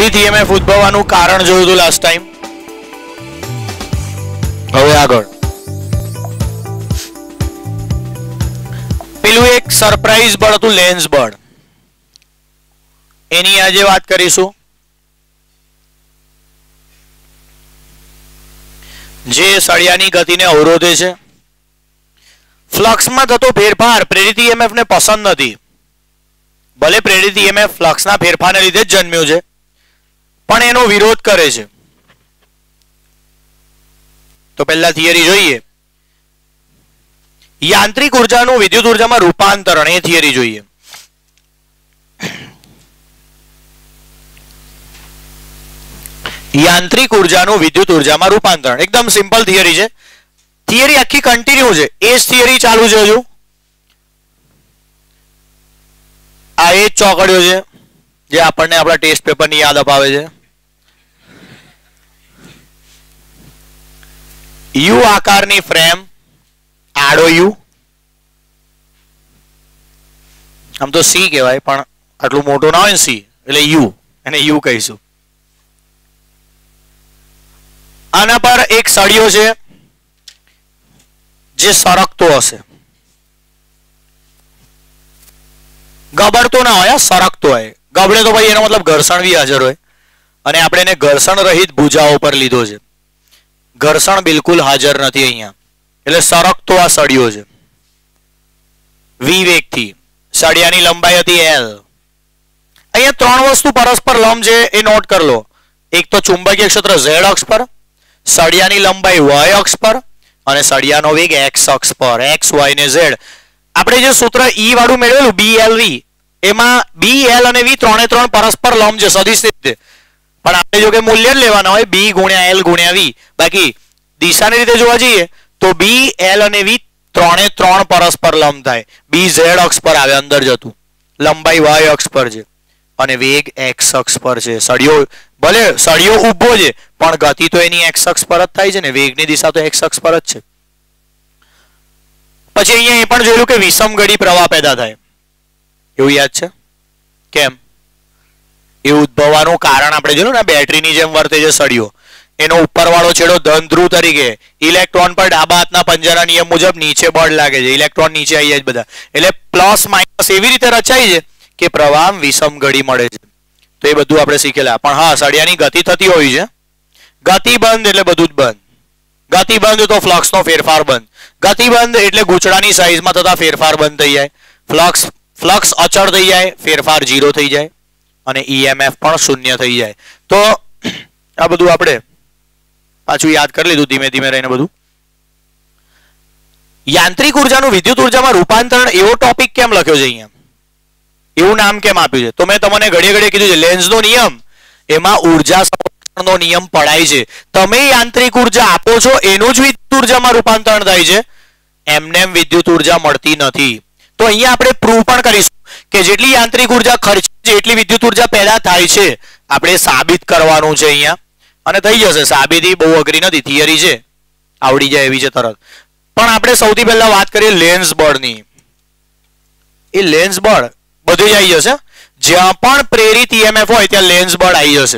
પ્રેરિત ઈએમએફ ઉદ્ભવવાનું કારણ જોયું હતું લાસ્ટ ટાઈમ. હવે આગળ પેલું એક સરપ્રાઈઝ બળ હતું, લેન્સ બળ, એની આજે વાત કરીશું. જે સળિયાની ગતિને અવરોધે છે. ફ્લક્સમાં થતો ફેરફાર પ્રેરિત ઈએમએફ ને પસંદ નથી. ભલે પ્રેરિત ઈએમએફ ફ્લક્સના ફેરફારને લીધે જ જન્મ્યું છે, પણ એનો વિરોધ કરે છે. તો પહેલા થિયરી જોઈએ. યાંત્રિક ઉર્જાનું વિદ્યુત ઉર્જામાં રૂપાંતરણ, એ થિયરી જોઈએ. યાંત્રિક ઉર્જાનું વિદ્યુત ઉર્જામાં રૂપાંતરણ એકદમ સિમ્પલ થિયરી છે. થિયરી આખી કન્ટિન્યુ છે, એ જ થિયરી ચાલુ છે હજુ. આ એ જ ચોકડીઓ છે જે આપણને આપણા ટેસ્ટ પેપરની યાદ અપાવે છે. યુ આકારની ફ્રેમ, આડો યુ, આમ તો સી કહેવાય પણ આટલું મોટું ના હોય ને સી, એટલે યુ, એને યુ કહીશું. આના પર એક સળિયો છે જે સરકતો હશે. ગબડતો ના હોય, સરકતો હોય. ગબડે તો ભાઈ એનો મતલબ ઘર્ષણ બી હાજર હોય, અને આપણે એને ઘર્ષણ રહિત ભુજાઓ પર લીધો છે. ઘર્ષણ બિલકુલ હાજર નથી અહીંયા, એટલે સરકતો આ સળિયો છે. વી વેગથી સળિયાની લંબાઈ હતી L. અહીંયા ત્રણ વસ્તુ પરસ્પર લંબ છે, એ નોટ કરી લો. એક તો ચુંબકીય ક્ષેત્ર Z અક્ષ પર, સળિયાની લંબાઈ Y અક્ષ પર, અને સળિયાનો વેગ X અક્ષ પર, X, Y ને Z. આપણે જે સૂત્ર E વાળું મેળવેલું BLV, એમાં B, L અને V ત્રણે ત્રણ પરસ્પર લંબ છે સદિશ રીતે. પણ આપણે જો કે મૂલ્ય જ લેવાના હોય B ગુણ્યા L ગુણ્યા V. બાકી દિશાની રીતે જોવા જઈએ તો B, L અને V ત્રણે ત્રણ પરસ્પર લંબ થાય. B Z અક્ષ પર આવે અંદર જતું, લંબાઈ Y અક્ષ પર છે, અને વેગ X અક્ષ પર છે. સળિયો ભલે સળિયો ઊભો છે પણ ગતિ તો એની X અક્ષ પર જ થાય છે ને, વેગની દિશા તો X અક્ષ પર જ છે. પછી અહીંયા એ પણ જોયેલું કે વિષમગડી પ્રવાહ પેદા થાય, એવું યાદ છે? કેમ? એ ઉદ્ભવવાનું કારણ આપણે જોયું ને, બેટરીની જેમ વર્તે છે સળિયો. એનો ઉપરવાળો છેડો ધન ધ્રુવ તરીકે, ઇલેક્ટ્રોન પર ડાબા હાથના પંજાના નિયમ મુજબ નીચે બળ લાગે છે, ઇલેક્ટ્રોન નીચે આવી જાય બધા, એટલે પ્લસ માઇનસ એવી રીતે રચાય છે કે પ્રવાહ વિષમગડી મળે છે. તો એ બધું આપણે શીખેલા. પણ હા, સળિયાની ગતિ થતી હોય છે. ગતિ બંધ એટલે બધું જ બંધ. ગતિ બંધ તો ફ્લક્સનો ફેરફાર બંધ. ગતિ બંધ એટલે ગૂંચળાની સાઈઝમાં થતા ફેરફાર બંધ થઈ જાય. ફ્લક્સ અચળ થઈ જાય, ફેરફાર 0 થઈ જાય, અને ઈએમએફ પણ શૂન્ય થઈ જાય. તો આ બધું આપણે પાછું યાદ કરી લીધું ધીમે ધીમે રહીને બધું. યાંત્રિક ઉર્જાનું વિદ્યુત ઉર્જામાં રૂપાંતરણ એવો ટોપિક કેમ લખ્યો છે અહીંયા? એવું નામ કેમ આપ્યું છે? તો મેં તમને ઘડીએ ઘડીએ કીધું છે, લેન્ઝનો નિયમ, એમાં ઉર્જા સંરક્ષણનો નિયમ પડાય છે. તમે યાંત્રિક ઉર્જા આપો છો એનું જ વિદ્યુત ઉર્જામાં રૂપાંતરણ થાય છે, એમને વિદ્યુત ઉર્જા મળતી નથી. તો અહીંયા આપણે પ્રૂવ પણ કરીશું કે જેટલી યાંત્રિક ઉર્જા ખર્ચ છે એટલી વિદ્યુત ઉર્જા પેદા થાય છે. આપણે સાબિત કરવાનું છે અહીંયા, અને થઈ જશે. સાબિતી બહુ અઘરી નથી, થિયરી છે, આવડી જાય એવી છે તરત. પણ આપણે સૌથી પહેલા વાત કરીએ લેન્સ બળની. એ લેન્સ બળ બધે જ આવી જશે. જ્યાં પણ પ્રેરિત ઈએમએફ હોય ત્યાં લેન્સ બળ આવી જશે.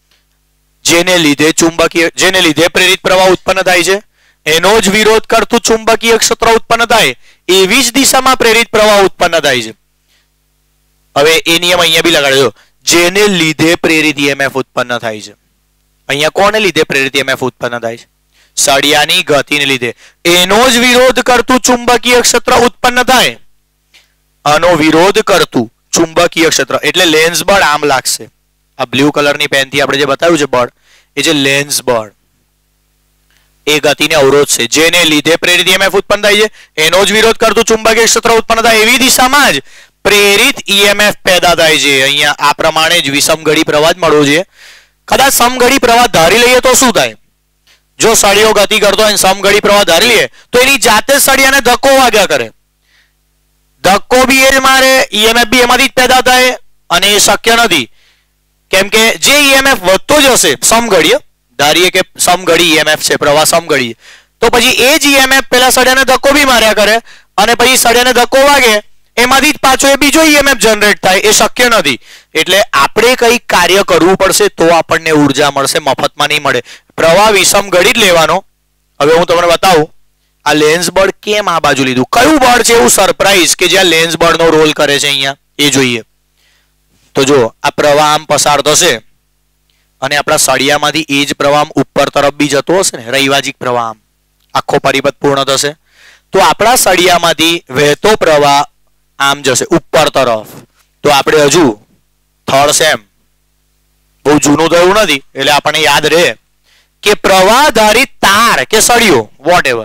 જેને લીધે પ્રેરિત પ્રવાહ ઉત્પન્ન થાય છે, એનો જ વિરોધ કરતું ચુંબકીય ક્ષેત્ર ઉત્પન્ન થાય, એવી જ દિશામાં પ્રેરિત પ્રવાહ ઉત્પન્ન થાય છે. હવે એ નિયમ અહીંયા બી લગાડજો, જેને લીધે પ્રેરિત ઈએમએફ ઉત્પન્ન થાય છે. અહીંયા કોને લીધે પ્રેરિત ઈએમએફ ઉત્પન્ન થાય છે? સળિયાની ગતિને લીધે. એનો જ વિરોધ કરતું ચુંબકીય ક્ષેત્ર ઉત્પન્ન થાય. આનો વિરોધ કરતું ચુંબકીય ક્ષેત્ર એટલે લેન્સ બળ આમ લાગશે. આ બ્લુ કલરની પેનથી આપણે જે બતાવ્યું છે બળ, એ જે લેન્સ બળ, એ ગતિને અવરોધ છે. જેને લીધે પ્રેરિત ઈએમએફ ઉત્પન્ન થાય છે, એનો જ વિરોધ કરતું ચુંબકીય ક્ષેત્ર ઉત્પન્ન થાય, એવી દિશામાં જ પ્રેરિત ઈએમએફ પેદા થાય છે. અહીંયા આ પ્રમાણે જ વિષમગડી પ્રવાહ જ મળવો જોઈએ. કદાચ સમગડી પ્રવાહ ધારી લઈએ તો શું થાય? જો સળિયો ગતિ કરતો હોય સમગડી પ્રવાહ ધારી લઈએ તો એની જાતે જ સળિયાને ધક્કો વાગ્યા કરે. ધક્કો બી એ જ મારે, ઈએમએફ બી એમાંથી જ પેદા થાય, અને એ શક્ય નથી. કેમ કે જે ઈએમએફ વધતો જ હશે સમગડીય, ધારીએ કે સમગડી ઈએમએફ છે, પ્રવાહ સમગડી, તો પછી એ જ ઈએમએફ પેલા સળિયાને ધક્કો બી માર્યા કરે, અને પછી સળિયાને ધક્કો વાગે એમાંથી જ પાછો એ બીજો ઈએમએફ જનરેટ થાય, એ શક્ય નથી. એટલે આપણે કંઈક કાર્ય કરવું પડશે તો આપણને ઉર્જા મળશે, મફતમાં નહીં મળે. પ્રવાહ વિષમ ગણિત લેવાનો. હવે હું તમને બતાવું આ લેન્સ બળ કેમ આ બાજુ લીધું, કયું બળ છે એવું સરપ્રાઈઝ કે જ્યાં લેન્સ બળનો રોલ કરે છે અહીંયા એ જોઈએ. તો જો આ પ્રવાહ આમ પસાર થશે અને આપણા સળિયામાંથી એ જ પ્રવાહ ઉપર તરફ બી જતો હશે ને, રૈવાજિક પ્રવાહ આમ આખો પરિપથ પૂર્ણ થશે. તો આપણા સળિયામાંથી વહેતો પ્રવાહ આમ જશે ઉપર તરફ. તો આપણે હજુ થર્ડ સેમ બહુ જૂનું થયું નથી એટલે આપણને યાદ રહે કે પ્રવાહધારિત તાર કે સળિયો વોટ એવર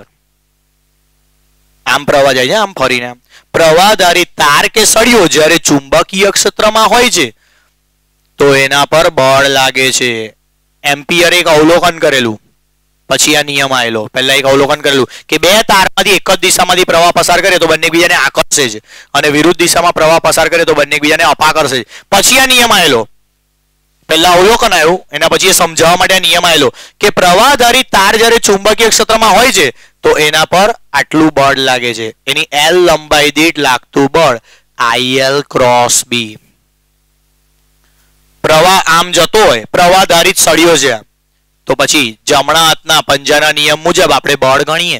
આમ પ્રવાહ જાય છે આમ ફરીને, આમ પ્રવાહધારિત તાર કે સળિયો જ્યારે ચુંબકીય ક્ષેત્રમાં હોય છે તો એના પર બળ લાગે છે. એમ્પિયર એક અવલોકન કરેલું, પછી આ નિયમ આવેલો. પહેલા એક અવલોકન કરેલું કે બે તારમાંથી એક જ દિશામાંથી પ્રવાહ પસાર કરે તો બંને એકબીજાને આકર્ષે છે અને વિરુદ્ધ દિશામાં પ્રવાહ પસાર કરે તો બંને એકબીજાને અપાકર્ષે છે. પછી આ નિયમ આવેલો, પહેલા અવલોકન આવ્યું એના પછી એ સમજાવવા માટે આ નિયમ આવેલો કે પ્રવાહધારિત તાર જ્યારે ચુંબકીય ક્ષેત્રમાં હોય છે તો એના પર આટલું બળ લાગે છે. એની L લંબાઈ દીઠ લાગતું બળ IL ક્રોસ B. પ્રવાહ આમ જતો હોય, પ્રવાહધારિત સળિયો છે, તો પછી જમણા હાથના પંજાના નિયમ મુજબ આપણે બળ ગણીએ.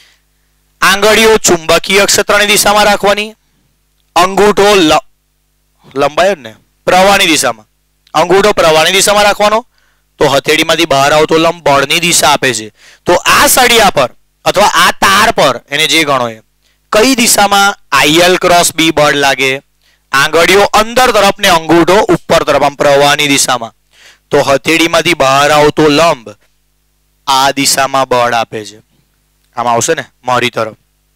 આંગળીઓ ચુંબકીય ક્ષેત્રની દિશામાં રાખવાની, અંગૂઠો લંબાઈ જ ને પ્રવાહની દિશામાં, અંગૂઠો પ્રવાહની દિશામાં રાખવાનો. તો હથેળીમાંથી બહાર આવતો લંબ બળની દિશા આપે છે. તો આ સળિયા પર અથવા આ તાર પર એને જે ગણો એ કઈ દિશામાં IL ક્રોસ B બળ લાગે, આંગળીઓ અંદર તરફ ને અંગૂઠો ઉપર તરફ આમ પ્રવાહની દિશામાં. તો હથેળીમાંથી બહાર આવતો લંબ આ દિશામાં બળ આપે છે, આમ આવશે ને મારી તરફ.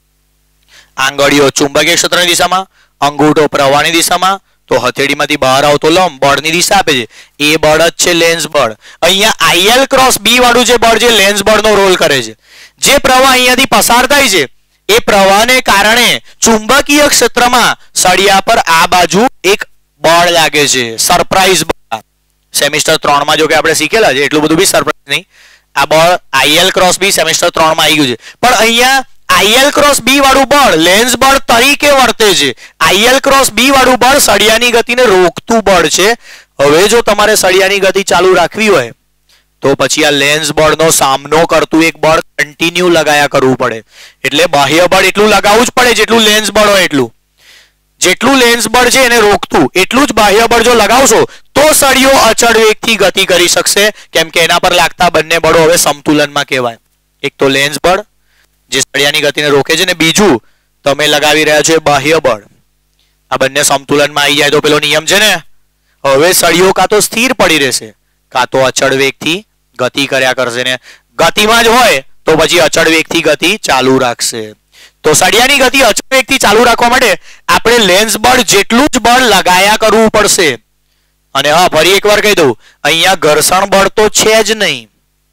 આંગળીઓ ચુંબકીય ક્ષેત્રની દિશામાં, અંગૂઠો પ્રવાહની દિશામાં, તો હથેળીમાંથી બહાર આવતો લંબ બળની દિશા આપે છે. એ બળ જ છે લેન્સ બળ. અહીંયા IL ક્રોસ B વાળું જે બળ છે લેન્સ બળનો રોલ કરે છે. જે પ્રવાહ અહીંયાથી પસાર થાય છે એ પ્રવાહને કારણે ચુંબકીય ક્ષેત્રમાં સળિયા પર આ બાજુ એક બળ લાગે છે, સરપ્રાઈઝ બળ. સેમિસ્ટર 3 માં જો કે આપણે શીખેલા છે એટલું બધું બી સરપ્રાઈઝ નહીં. આ બળ IL ક્રોસ B સેમિસ્ટર 3 માં આવી ગયું છે. પણ અહીંયા IL ક્રોસ B વાળું બળ લેન્સ બળ તરીકે વર્તે છે. IL ક્રોસ B વાળું બળ સળિયાની ગતિને રોકતું બળ છે. હવે જો તમારે સળિયાની ગતિ ચાલુ રાખવી હોય તો પછી આ લેન્સ બળનો સામનો કરતું એક બળ કન્ટિન્યુ લગાયા કરવું પડે. એટલે બાહ્ય બળ એટલું લગાવવું જ પડે જેટલું લેન્સ બળ હોય એટલું. જેટલું લેન્સ બળ છે એને રોકતું એટલું જ બાહ્ય બળ જો લગાવશો તો સળિયો અચળ વેગથી ગતિ કરી શકશે, કેમ કે એના પર લાગતા બંને બળો હવે સમતુલનમાં કહેવાય. એક તો લેન્સ બળ જે સળિયાની ગતિને રોકે છે ને બીજું તમે લગાવી રહ્યા છો એ બાહ્ય બળ. આ બંને સમતુલનમાં આવી જાય તો પેલો નિયમ છે ને, હવે સળિયો કાં તો સ્થિર પડી રહેશે કાં તો અચળ વેગથી ગતિ કર્યા કરશે. ને ગતિમાં જ હોય તો પછી અચળ વેગથી ગતિ ચાલુ રાખશે. તો સળિયાની ગતિ અચળ વેગથી ચાલુ રાખવા માટે આપણે લેન્સ બળ જેટલું જ બળ લગાયા કરવું પડશે. અને હા ફરી એકવાર કહી દઉં, અહીંયા ઘર્ષણ બળ તો છે જ નહીં,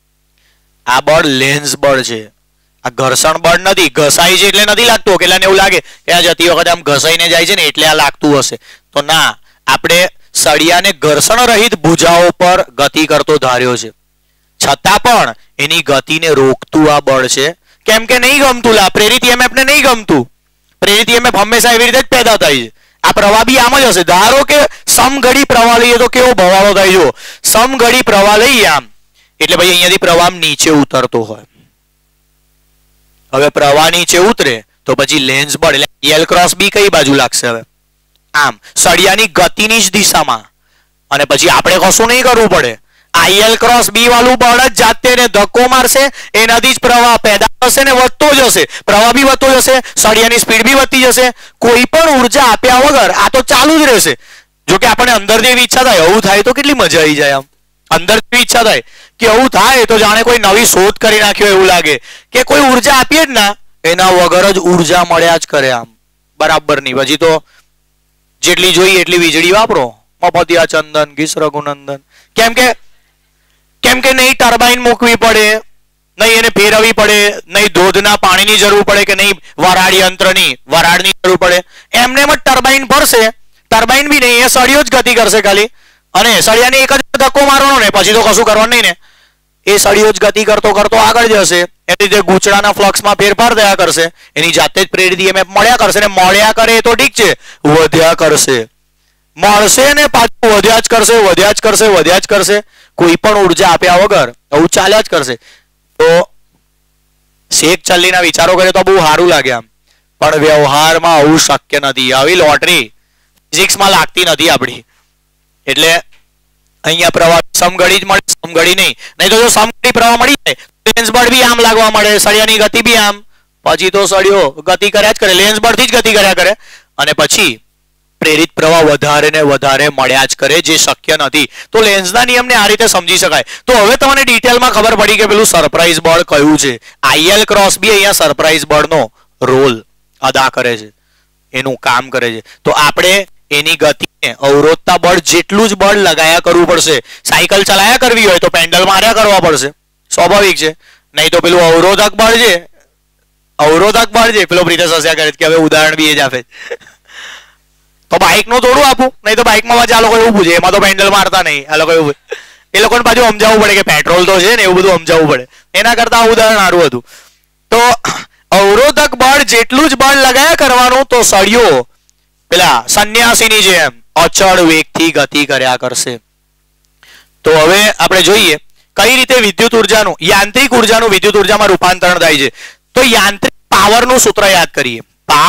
આ બળ લેન્સ બળ છે. આ ઘર્ષણ બળ નથી, ઘસાઈ છે એટલે નથી લાગતું. કેટલાને એવું લાગે કે આ જતી વખતે આમ ઘસાઈને જાય છે ને એટલે આ લાગતું હશે, તો ના, આપણે સળિયાને ઘર્ષણ રહિત ભુજાઓ પર ગતિ કરતો ધાર્યો છે, છતાં પણ એની ગતિને રોકતું આ બળ છે. કેમ કે નહીં ગમતું, પ્રેરિત EMF ને નહીં ગમતું. પ્રેરિત EMF હંમેશા એવી રીતે જ પેદા થાય છે. આ પ્રવાહ બી આમ જ હશે. ધારો કે સમઘડી પ્રવાહ લઈએ તો કેવો ભવાળો થાય. જો સમઘડી પ્રવાહ લઈએ આમ એટલે ભાઈ અહીંયાથી પ્રવાહ નીચે ઉતરતો હોય. હવે પ્રવાહ નીચે ઉતરે તો પછી લેન્સ બળ એટલે L ક્રોસ B કઈ બાજુ લાગશે? હવે આમ સળિયાની ગતિની જ દિશામાં. અને પછી આપણે કશું નહીં કરવું પડે, IL ક્રોસ B વાળું બળ જ જાતે ને ધક્કો મારશે, એનાથી જ પ્રવાહ પેદા થશે ને વધતો જશે. પ્રવાહ બી વધતો જશે, સળિયાની સ્પીડ બી વધતી જશે. કોઈ પણ ઉર્જા આપ્યા વગર આ તો ચાલુ જ રહેશે. જો કે આપણને અંદરથી એવી ઈચ્છા થાય આવું થાય તો કેટલી મજા આવી જાય. આમ અંદરથી ઈચ્છા થાય કે આવું થાય તો જાણે કોઈ નવી શોધ કરી નાખ્યો એવું લાગે કે કોઈ ઉર્જા આપીએ જ ના એના વગર જ ઉર્જા મળ્યા જ કરે. આમ બરાબર નહીં. પછી તો જેટલી જોઈએ એટલી વીજળી વાપરો, મફતિયા ચંદન ઘીસ રઘુનંદન. કેમ કે નહીં ટર્બાઇન મૂકવી પડે, નહીં એને ફેરવવી પડે, નહીં ધોધના પાણીની જરૂર પડે કે નહીં વરાળ યંત્રની વરાળની જરૂર પડે. એમને એમ જ ટર્બાઇન ફરશે. ટર્બાઇન બી નહીં, એ સળિયો જ ગતિ કરશે ખાલી. અને સળિયાને એક જ ધક્કો મારવાનો ને પછી તો કશું કરવાનું નહીં ને. એ સળિયો જ ગતિ કરતો કરતો આગળ જશે, એટલે જે ગૂંચળાના ફ્લક્સમાં ફેરફાર થયા કરશે, એની જાતે જ પ્રેરિત EMF મળ્યા કરશે, ને મળ્યા કરે એ તો ઠીક છે, વધ્યા કરશે, મળશે ને પાછું વધ્યા જ કરશે, વધ્યા જ કરશે, વધ્યા જ કરશે, કોઈ પણ ઉર્જા આપ્યા વગર આવું ચાલ્યા જ કરશે. તો શેખ ચલ્લીના વિચારો કરે તો બહુ સારું લાગે આમ, પણ વ્યવહારમાં આવું શક્ય નથી. આવી લોટરી ફિઝિક્સમાં લાગતી નથી આપણી. એટલે અહીંયા પ્રવાહ સમઘડી જ મળે, સમઘડી નહીં તો જો સમઘડી પ્રવાહ મળી જાય લેન્સ બળ બી આમ લાગવા મળે, સળિયાની ગતિ બી આમ, પછી તો સળિયો ગતિ કર્યા જ કરે, લેન્સ બળથી જ ગતિ કર્યા કરે, અને પછી પ્રેરિત પ્રવાહ વધારે ને વધારે મળ્યા જ કરે, જે શક્ય નથી. તો લેન્સના નિયમને આ રીતે સમજી શકાય. તો હવે તમને ડિટેલમાં ખબર પડી કે પેલું સરપ્રાઈઝ બળ કયું છે. IL ક્રોસ બી અહીંયા સરપ્રાઈઝ બળનો રોલ અદા કરે છે, એનું કામ કરે છે. તો આપણે એની ગતિને અવરોધતા બળ જેટલું જ બળ લગાયા કરવું પડશે. સાયકલ ચલાયા કરવી હોય તો પેન્ડલ માર્યા કરવા પડશે, સ્વાભાવિક છે. નહીં તો પેલું અવરોધક બળ છે પેલો પ્રિતેશ હસ્યા કરે કે હવે ઉદાહરણ બી એ જ આપે. તો બાઇક નું થોડું આપું, નહીં તો બાઇકમાં પાછા આ લોકો એવું પૂછે, એમાં તો પેન્ડલ મારતા નહીં, આ લોકો એવું, એ લોકોને પાછું સમજાવવું પડે કે પેટ્રોલ તો છે ને, એવું બધું સમજાવવું પડે. એના કરતા આ ઉદાહરણ સારું હતું. તો અવરોધક બળ જેટલું જ બળ લગાયા કરવાનું, તો સળિયો પેલા સંન્યાસીની જેમ અચળ વેગથી ગતિ કર્યા કરશે. તો હવે આપણે જોઈએ કઈ રીતે વિદ્યુત ઉર્જાનું, યાંત્રિક ઉર્જાનું વિદ્યુત ઉર્જામાં રૂપાંતરણ થાય છે. તો યાંત્રિક પાવરનું સૂત્ર યાદ કરીએ.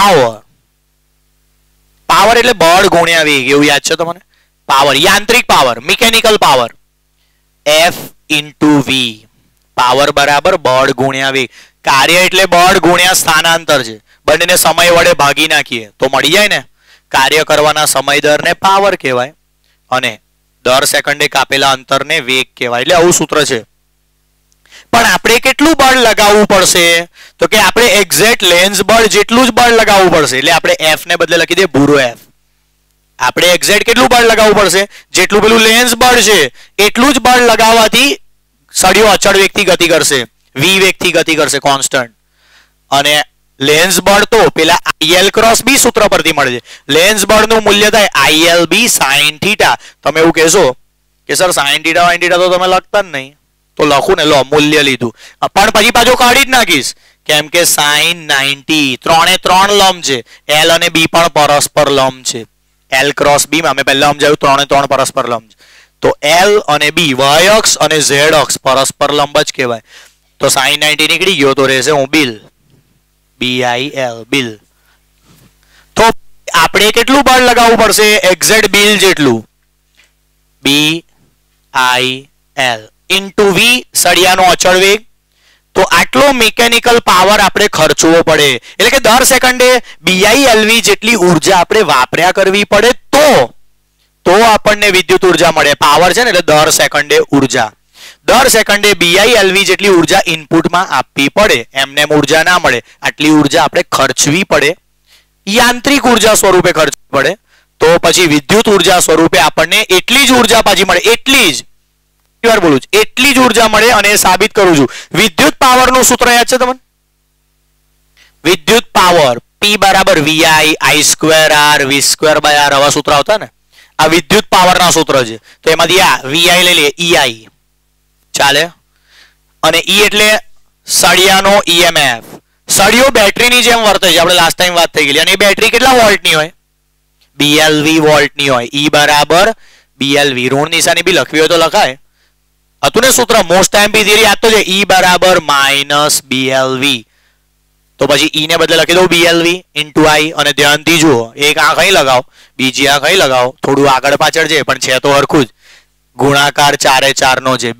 પાવર એટલે બળ ગુણ્યા વેગ, એવું યાદ છે તમને? પાવર, યાંત્રિક power, mechanical power, F × V. Power બરાબર બળ ગુણ્યા વેગ. કાર્ય એટલે બળ ગુણ્યા સ્થાનાંતર છે, બંનેને સમય વડે ભાગી નાખીએ તો મળી જાય ને. કાર્ય કરવાના સમય દરને પાવર કહેવાય, અને દર સેકન્ડે કાપેલા અંતરને વેગ કહેવાય. એટલે આવું સૂત્ર છે. પણ આપણે કેટલું બળ લગાવવું પડશે? તો કે આપણે એક્ઝેક્ટ લેન્સ બળ જેટલું જ બળ લગાવવું પડશે. એટલે આપણે F ને બદલે લખી દે ભૂરો F. આપણે એક્ઝેક્ટ કેટલું બળ લગાવવું પડશે? જેટલું પેલું લેન્સ બળ છે એટલું જ બળ લગાવવાથી સળિયો અચળ વેગથી ગતિ કરશે, v વેગથી ગતિ કરશે, કોન્સ્ટન્ટ. અને લેન્સ બળ તો પેલા IL ક્રોસ B સૂત્ર પરથી મળે છે. લેન્સ બળનું મૂલ્ય થાય ILB sin θ. તમે એવું કહેશો કે સર sin θ sin θ તો તમે લખતા જ નહીં, તો લખું ને, લો મૂલ્ય લીધું, પણ પછી પાછું કાઢી જ નાખીશ, કેમ કે sin 90 ત્રણે ત્રણ લંબ છે, L અને B પણ પરસ્પર લંબ છે. L ક્રોસ B માં મેં પહેલા સમજાવ્યું, ત્રણે ત્રણ પરસ્પર લંબ છે. તો L અને B y અક્ષ અને z અક્ષ પરસ્પર લંબ જ કહેવાય. તો sin 90 નીકળી ગયો તો રહેશે હું બિલ, BIL બિલ. તો આપણે કેટલું બળ લગાવવું પડશે? એક્ઝેક્ટ બિલ જેટલું, BIL × V સળિયાનો અચળ વેગ. તો આટલો મિકેનિકલ પાવર આપણે ખર્ચવો પડે, એટલે કે દર સેકન્ડે BILV જેટલી ઉર્જા આપણે વાપર્યા કરવી પડે, તો આપણને વિદ્યુત ઉર્જા મળે. પાવર છે ને એટલે દર સેકન્ડે ઉર્જા, દર સેકન્ડે BILV જેટલી ઉર્જા ઇનપુટમાં આપવી પડે, એમને ઉર્જા ના મળે, આટલી ઉર્જા આપણે ખર્ચવી પડે, યાંત્રિક ઉર્જા સ્વરૂપે ખર્ચવી પડે. તો પછી વિદ્યુત ઉર્જા સ્વરૂપે આપણને એટલી જ ઉર્જા પાછી મળે, એટલી જ બોલું છું, એટલી જ ઉર્જા મળે. અને સાબિત કરું છું. વિદ્યુત પાવરનું સૂત્ર યાદ છે તમને? વિદ્યુત પાવર P બરાબર VI I² R V²/R આવા સૂત્ર આવતા ને, આ વિદ્યુત પાવરના સૂત્ર છે. તો એમાંથી આ VI લઈ લઈએ, EI ચાલે, અને E એટલે સળિયાનો EMF. સળિયો બેટરીની જેમ વર્તે છે, આપણે લાસ્ટ ટાઈમ વાત થઈ ગઈ. અને એ બેટરી કેટલા વોલ્ટની હોય? BLV વોલ્ટની હોય. E બરાબર BLV. ઋણ નિશાની બી લખવી હોય તો લખાય, હતું ને સૂત્ર, મોસ્ટ MP થિયરી યાદ તો છે, E બરાબર -BLV. તો પછી E ને બદલે લખી દઉં BLV × I. અને ધ્યાનથી જુઓ, એક આંખ અહીં લગાવો, બીજી આંખ અહીં લગાવો, થોડું આગળ પાછળ છે પણ છે તો હરખું જ. ગુણાકાર 4 × 4 નો છે,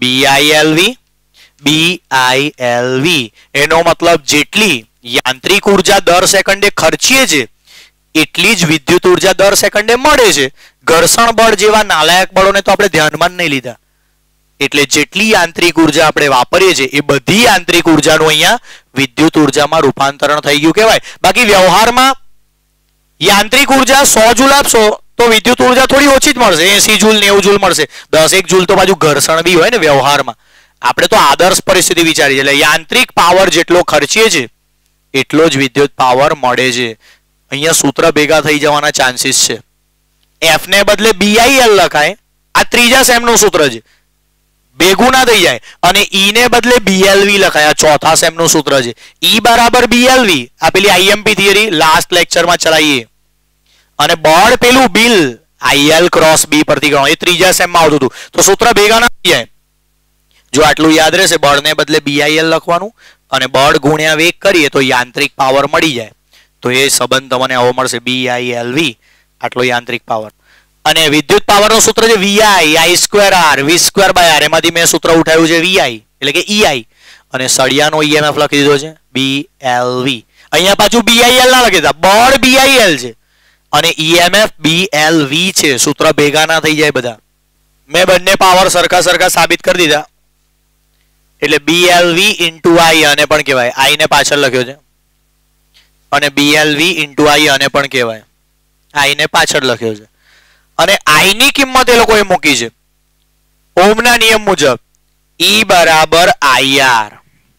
BILV. એનો મતલબ જેટલી યાંત્રિક ઉર્જા દર સેકન્ડે ખર્ચીએ છે એટલી જ વિદ્યુત ઉર્જા દર સેકન્ડે મળે છે. ઘર્ષણ બળ જેવા નાલાયક બળોને તો આપણે ધ્યાનમાં જ નહીં લીધા. એટલે જેટલી યાંત્રિક ઉર્જા આપણે વાપરીએ છીએ એ બધી યાંત્રિક ઉર્જાનું અહીંયા વિદ્યુત ઉર્જામાં રૂપાંતરણ થઈ ગયું કહેવાય. બાકી વ્યવહારમાં યાંત્રિક ઉર્જા 100 જૂલ આપશો તો વિદ્યુત ઉર્જા થોડી ઓછી જ મળશે, 80 જૂલ 90 જૂલ મળશે. 10 જૂલ તો બાજુ ઘર્ષણ બી હોય ને વ્યવહારમાં. આપણે તો આદર્શ પરિસ્થિતિ વિચારીએ, એટલે યાંત્રિક પાવર જેટલો ખર્ચીએ છે એટલો જ વિદ્યુત પાવર મળે છે. અહીંયા સૂત્ર ભેગા થઈ જવાના ચાન્સીસ છે. F ને બદલે BIL લખાય, આ ત્રીજા સેમનું સૂત્ર છે. ભેગું ના થઈ જાય અને ઈ ને બદલે BLV લખાયા ચોથા સેમનું સૂત્ર છે ઈ બરાબર BLV આ પેલી IMP થિયરી લાસ્ટ લેક્ચરમાં ચલાવીએ અને બળ પેલું બિલ IL ક્રોસ B પરથી ગણો એ ત્રીજા સેમમાં આવતું હતું તો સૂત્ર ભેગા ના થઈ જાય જો આટલું યાદ રહેશે બળને બદલે BIL લખવાનું અને બળ ગુણ્યા વેગ કરીએ તો યાંત્રિક પાવર મળી જાય તો એ સંબંધ તમને આવો મળશે BILV આટલો યાંત્રિક પાવર અને વિદ્યુત પાવરનું સૂત્ર છે VI I2R V2/R એમાંથી મેં સૂત્ર ઉઠાવ્યું છે VI એટલે કે EI અને સળિયાનો EMF લખી દીધો છે BLV અહીંયા પાછું BIL ના લખી દીધા બળ BIL છે અને EMF BLV છે સૂત્ર ભેગા ના થઈ જાય બધા મેં બંને પાવર સરખા સાબિત કરી દીધા એટલે BLV into I આને પણ કહેવાય I ને પાછળ લખ્યો છે અને BLV into I આને પણ કહેવાય I ને પાછળ લખ્યો છે અને I ની કિંમત એ લોકોએ મૂકી છે ઓહમના નિયમ મુજબ E બરાબર IR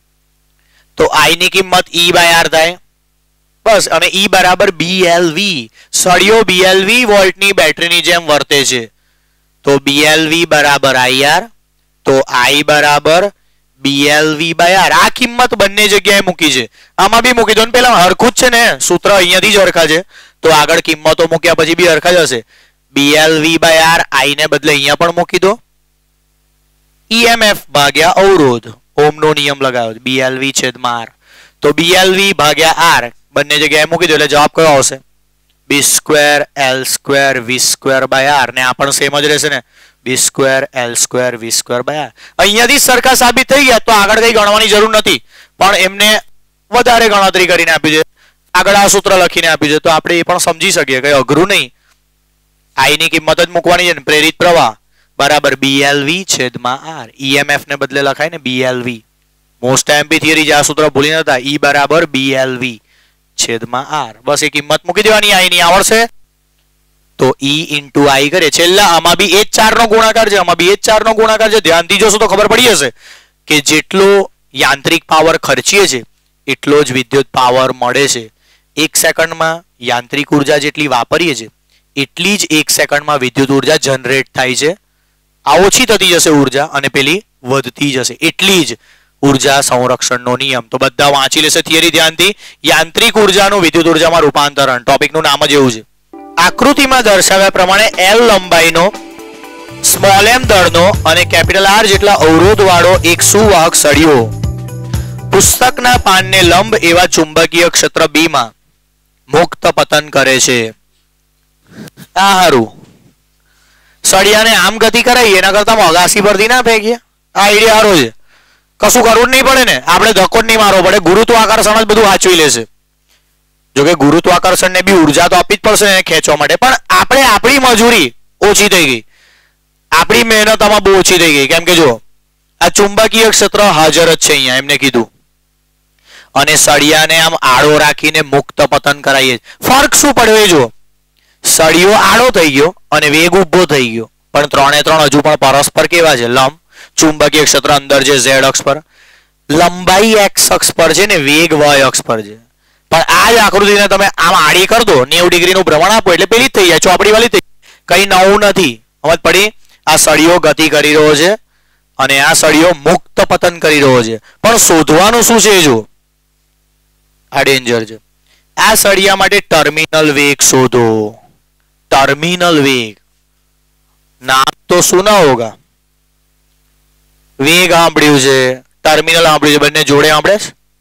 તો I ની કિંમત E/R થાય બસ અને E બરાબર BLV સળિયો BLV વોલ્ટની બેટરીની જેમ વર્તે છે તો BLV બરાબર IR તો I બરાબર BLV/R આ કિંમત બંને જગ્યાએ મૂકી છે આમાં બી મૂકી દો ને પેલા હરખું જ છે ને સૂત્ર અહીંયાથી જ હરખા છે તો આગળ કિંમતો મૂક્યા પછી બી હરખા જ હશે BLV/R I ને બદલે અહીંયા પણ મૂકી દો EMF ભાગ્યા અવરોધ ઓહમનો નિયમ લગાવ્યો BLV છેદમાં R તો BLV/R બંને જગ્યાએ મૂકી દો એટલે જવાબ કયો આવશે B² L² V²/R ને આ પણ સેમ જ રહેશે ને B² L² V²/R અહીંયાથી સરખા સાબિત થઈ ગયા તો આગળ કઈ ગણવાની જરૂર નથી પણ એમને વધારે ગણતરી કરીને આપ્યું છે આગળ આ સૂત્ર લખીને આપ્યું છે તો આપણે એ પણ સમજી શકીએ કઈ અઘરું નહીં I ની કિંમત જ મૂકવાની છે ને પ્રેરિત પ્રવાહ બરાબર BLV છેદમાં R EMF ને બદલે લખાય ને BLV મોસ્ટ MP થિયરી જે આ સૂત્ર ભૂલી નતા E બરાબર BLV છેદમાં R બસ એ કિંમત મૂકી દેવાની I ની આવડશે તો E into I કરે છેલ્લા આમાં બી એ જ 4 નો ગુણાકાર છે આમાં બી એ જ 4 નો ગુણાકાર છે ધ્યાનથી જોશો તો ખબર પડી જશે કે જેટલો યાંત્રિક પાવર ખર્ચીએ છે એટલો જ વિદ્યુત પાવર મળે છે 1 સેકન્ડમાં યાંત્રિક ઉર્જા જેટલી વાપરીએ છે એટલી જ 1 સેકન્ડમાં વિદ્યુત ઉર્જા જનરેટ થાય છે આ ઓછી થતી જશે ઉર્જા અને પેલી વધતી જશે એટલી જ ઉર્જા સંરક્ષણનો નિયમ તો બધા વાંચી લેશે થિયરી ધ્યાનથી યાંત્રિક ઉર્જાનું વિદ્યુત ઉર્જામાં રૂપાંતરણ ટોપિકનું નામ જ એવું છે આકૃતિમાં દર્શાવ્યા પ્રમાણે L લંબાઈનો સ્મોલ m દળનો અને કેપિટલ R જેટલા અવરોધ વાળો એક સુવાહક સળિયો પુસ્તકના પાનને લંબ એવા ચુંબકીય ક્ષેત્ર B માં મુક્ત પતન કરે છે આ હારું સળિયાને આમ ગતિ કરાય એના કરતા અગાસી પરથી ના ફેંકીએ આ આઈડિયા હારો છે કશું કરવું જ નહીં પડે ને આપણે ધક્કો જ નહીં મારવો પડે ગુરુત્વાકર્ષણ જ બધું સાચવી લેશે જો કે ગુરુત્વાકર્ષણ ને બી ઉર્જા તો આપવી જ પડશે ને ખેંચવા માટે પણ આપણે આપણી મજૂરી ઓછી થઈ ગઈ આપણી મહેનત આમાં બહુ ઓછી થઈ ગઈ કેમ કે જો આ ચુંબકીય ક્ષેત્ર હાજર જ છે અહીંયા એમને કીધું અને સળિયાને આમ આડો રાખીને મુક્ત પતન કરાવીએ ફરક શું પડ્યો એ જો સળિયો આડો થઈ ગયો અને વેગ ઊભો થઈ ગયો પણ 3 એ 3 હજુ પણ પરસ્પર કેવા છે લંબ ચુંબકીય ક્ષેત્ર અંદર છે z અક્ષ પર લંબાઈ x અક્ષ પર છે ને વેગ y અક્ષ પર છે પણ આ જ આકૃતિને તમે આમ આડી કરી દો 90 ડિગ્રીનું ભ્રમણ આપો એટલે પેલી જ થઈ જાય ચોપડી વાળી થઈ કઈ નવું નથી સમજ પડી આ સળિયો ગતિ કરી રહ્યો છે અને આ સળિયો મુક્ત પતન કરી રહ્યો છે પણ શોધવાનું શું છે જો આ ડેન્જર છે આ સળિયા માટે ટર્મિનલ વેગ શોધો टर्मिनल वेग नाम तो सुना होगा वेग સાંભળ્યું છે ટર્મિનલ સાંભળ્યું છે બંને જોડે સાંભળે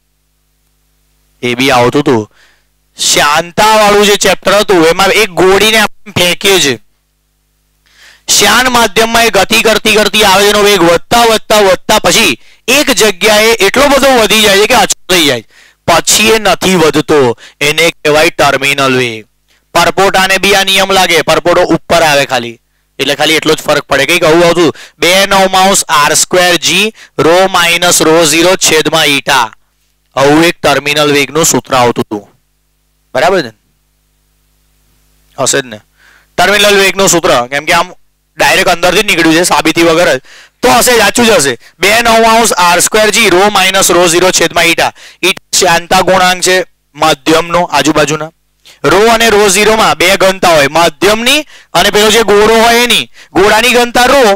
એ બી આવતું હતું શાંતા વાળું જે ચેપ્ટર હતું એમાં એક ગોળીને ફેંકે છે શાન માધ્યમમાં એ ગતિ કરતી કરતી આવે એનો વેગ વધતા વધતા વધતા પછી એક જગ્યાએ એટલો બધો વધી જાય છે કે અચળ થઈ જાય પછી એ નથી વધતો એને કહેવાય ટર્મિનલ વેગ પરપોટાને બી આ નિયમ લાગે પરપોટો ઉપર આવે ખાલી એટલે ખાલી એટલો જ ફરક પડે કઈક આવું આવતું 2/9 r² g ρ - ρ0 છેદમાં ઈટા આવું એક ટર્મિનલ વેગનું સૂત્ર આવતું હતું બરાબર છે હશે જ ને ટર્મિનલ વેગનું સૂત્ર કેમ કે આમ ડાયરેક્ટ અંદરથી નીકળ્યું છે સાબિતી વગર જ તો હશે સાચું જ હશે 2/9 r² g ρ - ρ0 છેદમાં ઈટા શાંતા ગુણાંક છે માધ્યમનો આજુબાજુના ρ અને ρ0 માં બે ઘનતા હોય માધ્યમની અને પેલો જે ગોળો હોય એની ગોળાની ઘનતા ρ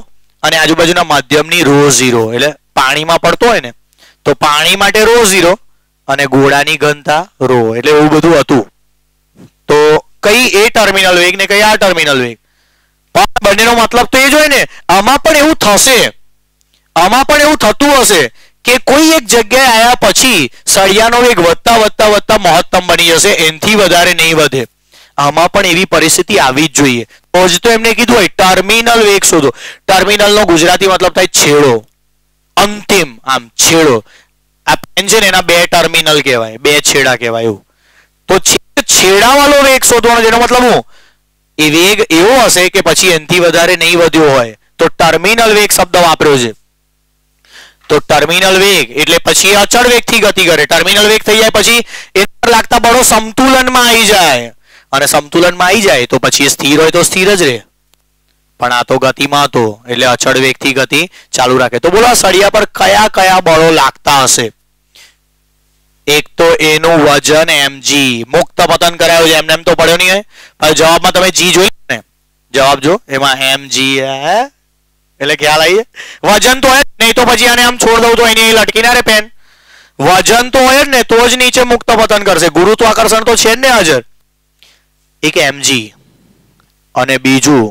અને આજુબાજુના માધ્યમની ρ0 એટલે પાણીમાં પડતો હોય ને તો પાણી માટે ρ0 અને ગોળાની ઘનતા ρ એટલે એવું બધું હતું. તો કઈ એ ટર્મિનલ વેગ ને કઈ આ ટર્મિનલ વેગ, પણ બંનેનો મતલબ તો એ જ હોય ને. આમાં પણ એવું થશે, આમાં પણ એવું થતું હશે કે કોઈ એક જગ્યાએ આવ્યા પછી સળિયાનો વેગ વધતા વધતા વધતા મહત્તમ બની જશે, એનથી વધારે નહીં વધે. આમાં પણ એવી પરિસ્થિતિ આવી જ જોઈએ. તો જ તો એમને કીધું હોય ટર્મિનલ વેગ શોધો. ટર્મિનલનો ગુજરાતી મતલબ થાય છેડો, અંતિમ, આમ છેડો. આ પેન છે ને એના બે ટર્મિનલ કહેવાય, બે છેડા કહેવાય એવું. તો છેડાવાળો વેગ શોધવાનો, જેનો મતલબ હું એ વેગ એવો હશે કે પછી એનથી વધારે નહીં વધ્યો હોય તો ટર્મિનલ વેગ શબ્દ વાપર્યો છે. તો ટર્મિનલ વેગ એટલે પછી અચળ વેગથી ગતિ કરે. ટર્મિનલ વેગ થઈ જાય પછી એ પર લાગતા બળો સમતુલનમાં આવી જાય, અને સમતુલનમાં આવી જાય તો પછી સ્થિર હોય તો સ્થિર જ રહે. પણ આ તો ગતિમાં હતો એટલે અચળ વેગથી ગતિ ચાલુ રાખે. તો બોલો સળિયા પર કયા કયા બળો લાગતા હશે? એક તો એનું વજન mg, મુક્ત પતન કરાયો છે, એમને એમ તો પડ્યો નહીં હોય. હવે જવાબમાં તમે g જોઈ ને, જવાબ જો એમાં mg એટલે ખ્યાલ આવી. વજન તો હોય નહીં તો પછી આને આમ છોડ દઉં તો એની લટકી ના રે પેન. વજન તો હોય ને તો જ નીચે મુક્ત પતન કરશે. ગુરુત્વાકર્ષણ તો છે જ ને હાજર. એક mg અને બીજું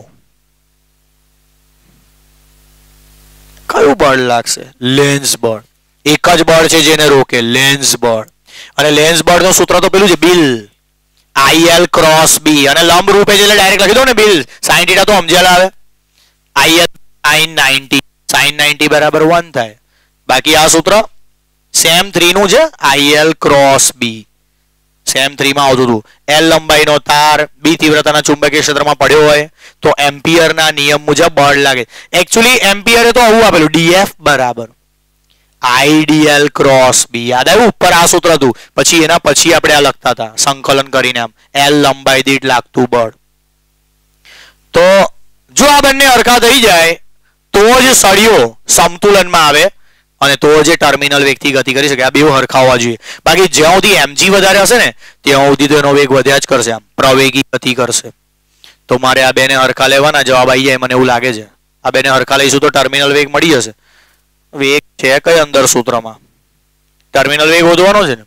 કયું બળ લાગશે? લેન્સ બળ. એક જ બળ છે જેને રોકે, લેન્સ બળ. અને લેન્સ બળનું સૂત્ર તો પેલું છે બિલ, IL ક્રોસ B. અને લંબ રૂપે છે એટલે ડાયરેક્ટ લખી દો ને બિલ. sin θ તો સમજ્યા આવે. IL sin 90, sin 90 બરાબર 1 થાય. બાકી આ સૂત્ર સેમ 3 નું છે, IL ક્રોસ B. સેમ 3 માં આવતું હતું. L લંબાઈનો તાર B તીવ્રતાના ચુંબકીય ક્ષેત્રમાં પડ્યો હોય તો એમ્પિયરના નિયમ મુજબ બળ લાગે. એકચ્યુઅલી એમ્પિયરે તો આવું આપેલું, DF બરાબર IDL ક્રોસ B. યાદ આવ્યું? ઉપર આ સૂત્ર હતું, પછી એના પછી આપણે આ લખતા હતા સંકલન કરીને આમ L લંબાઈ દીઠ લાગતું બળ. તો જો આ બંને હરખા થઈ જાય તો જ સળિયો સમતુલનમાં આવે અને તો જ ટર્મિનલ વેગથી ગતિ કરી શકે. આ બે હરખા હોવા જોઈએ. બાકી જ્યાં સુધી mg વધારે હશે ને ત્યાં સુધી તો એનો વેગ વધ્યા જ કરશે, આમ પ્રવેગી ગતિ કરશે. તો મારે આ બેને હરખા લેવાના, જવાબ આવી જાય મને એવું લાગે છે. આ બેને હરખા લઈશું તો ટર્મિનલ વેગ મળી જશે. વેગ છે કઈ અંદર સૂત્રમાં? ટર્મિનલ વેગ શોધવાનો છે ને.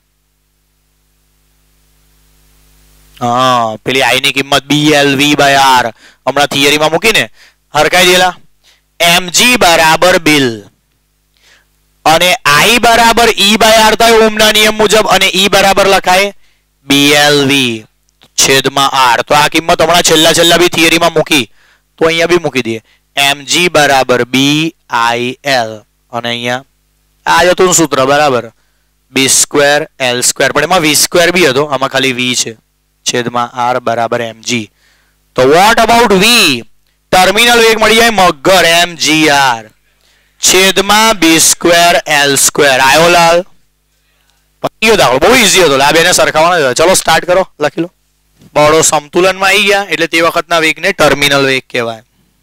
હા, પેલી I ની કિંમત BLV/R હમણાં થિયરીમાં મૂકીને હરખાઈ દેલા. mg બરાબર બિલ અને I બરાબર E/R થાય ઓહમના નિયમ મુજબ, અને E બરાબર લખાય BLV છેદમાં R. તો આ કિંમત હમણાં છેલ્લા બી થિયરીમાં મૂકી તો અહીંયા બી મૂકી દઈએ. mg બરાબર BIL અને અહીંયા આ જતું સૂત્ર બરાબર B² L², પણ એમાં V² બી હતો, આમાં ખાલી V છે, છેદમાં R બરાબર mg. તો વોટ અબાઉટ V? ટર્મિનલ વેગ મળી જાય મગર mgr છેદમાં B² L². આયો લાલ? પતી દાખલો બહુ ઈઝી હતો. આ બેને સરખાવવાનો. ચલો સ્ટાર્ટ કરો, લખી લો. બળો સમતુલનમાં આવી ગયા એટલે તે વખતના વેગને ટર્મિનલ વેગ કહેવાય.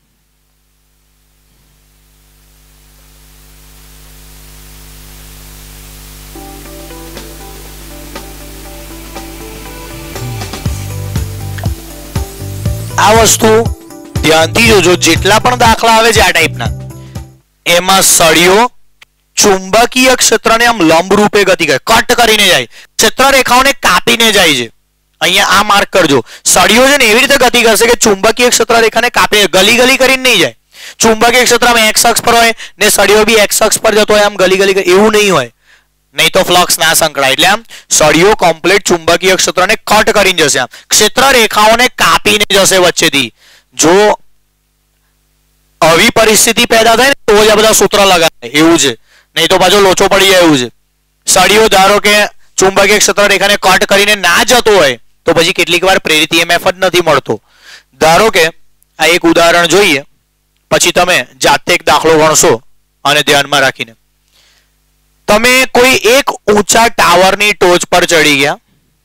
આ વસ્તુ ધ્યાનથી જોજો. જેટલા પણ દાખલા આવે છે આ ટાઈપના, એમાં સળિયો ચુંબકીય ક્ષેત્રને આમ લંબ રૂપે ગતિ કરે, કટ કરીને જાય, ક્ષેત્ર રેખાઓને કાપીને જાય છે. અહીંયા આ માર્ક કરજો. સળિયો છે ને એવી રીતે ગતિ કરશે કે ચુંબકીય ક્ષેત્ર રેખાને કાપે, ગલી કરીને નહીં જાય. ચુંબકીય ક્ષેત્રમાં x અક્ષ પર હોય ને સળિયો બી x અક્ષ પર જતો હોય, આમ ગલી એવું નહીં હોય, નહીં તો ફ્લક્સ ના સંકળાય. એટલે આમ સળિયો કમ્પ્લીટ ચુંબકીય ક્ષેત્રને કટ કરીને જશે, આમ ક્ષેત્ર રેખાઓને કાપીને જશે વચ્ચેથી. જો આવી પરિસ્થિતિ પેદા થાય ને તો જ આ બધા સૂત્ર લગાય એવું છે, નહીં તો પાછો લોચો પડી જાય એવું છે. સળિયો ધારો કે ચુંબકીય ક્ષેત્ર રેખાને કટ કરીને ના જતો હોય તો પછી કેટલીક વાર પ્રેરિત EMF જ નથી મળતો. ધારો કે આ એક ઉદાહરણ જોઈએ, પછી તમે જાતે એક દાખલો ગણશો અને ધ્યાનમાં રાખીને. તમે કોઈ એક ઊંચા ટાવરની ટોચ પર ચડી ગયા,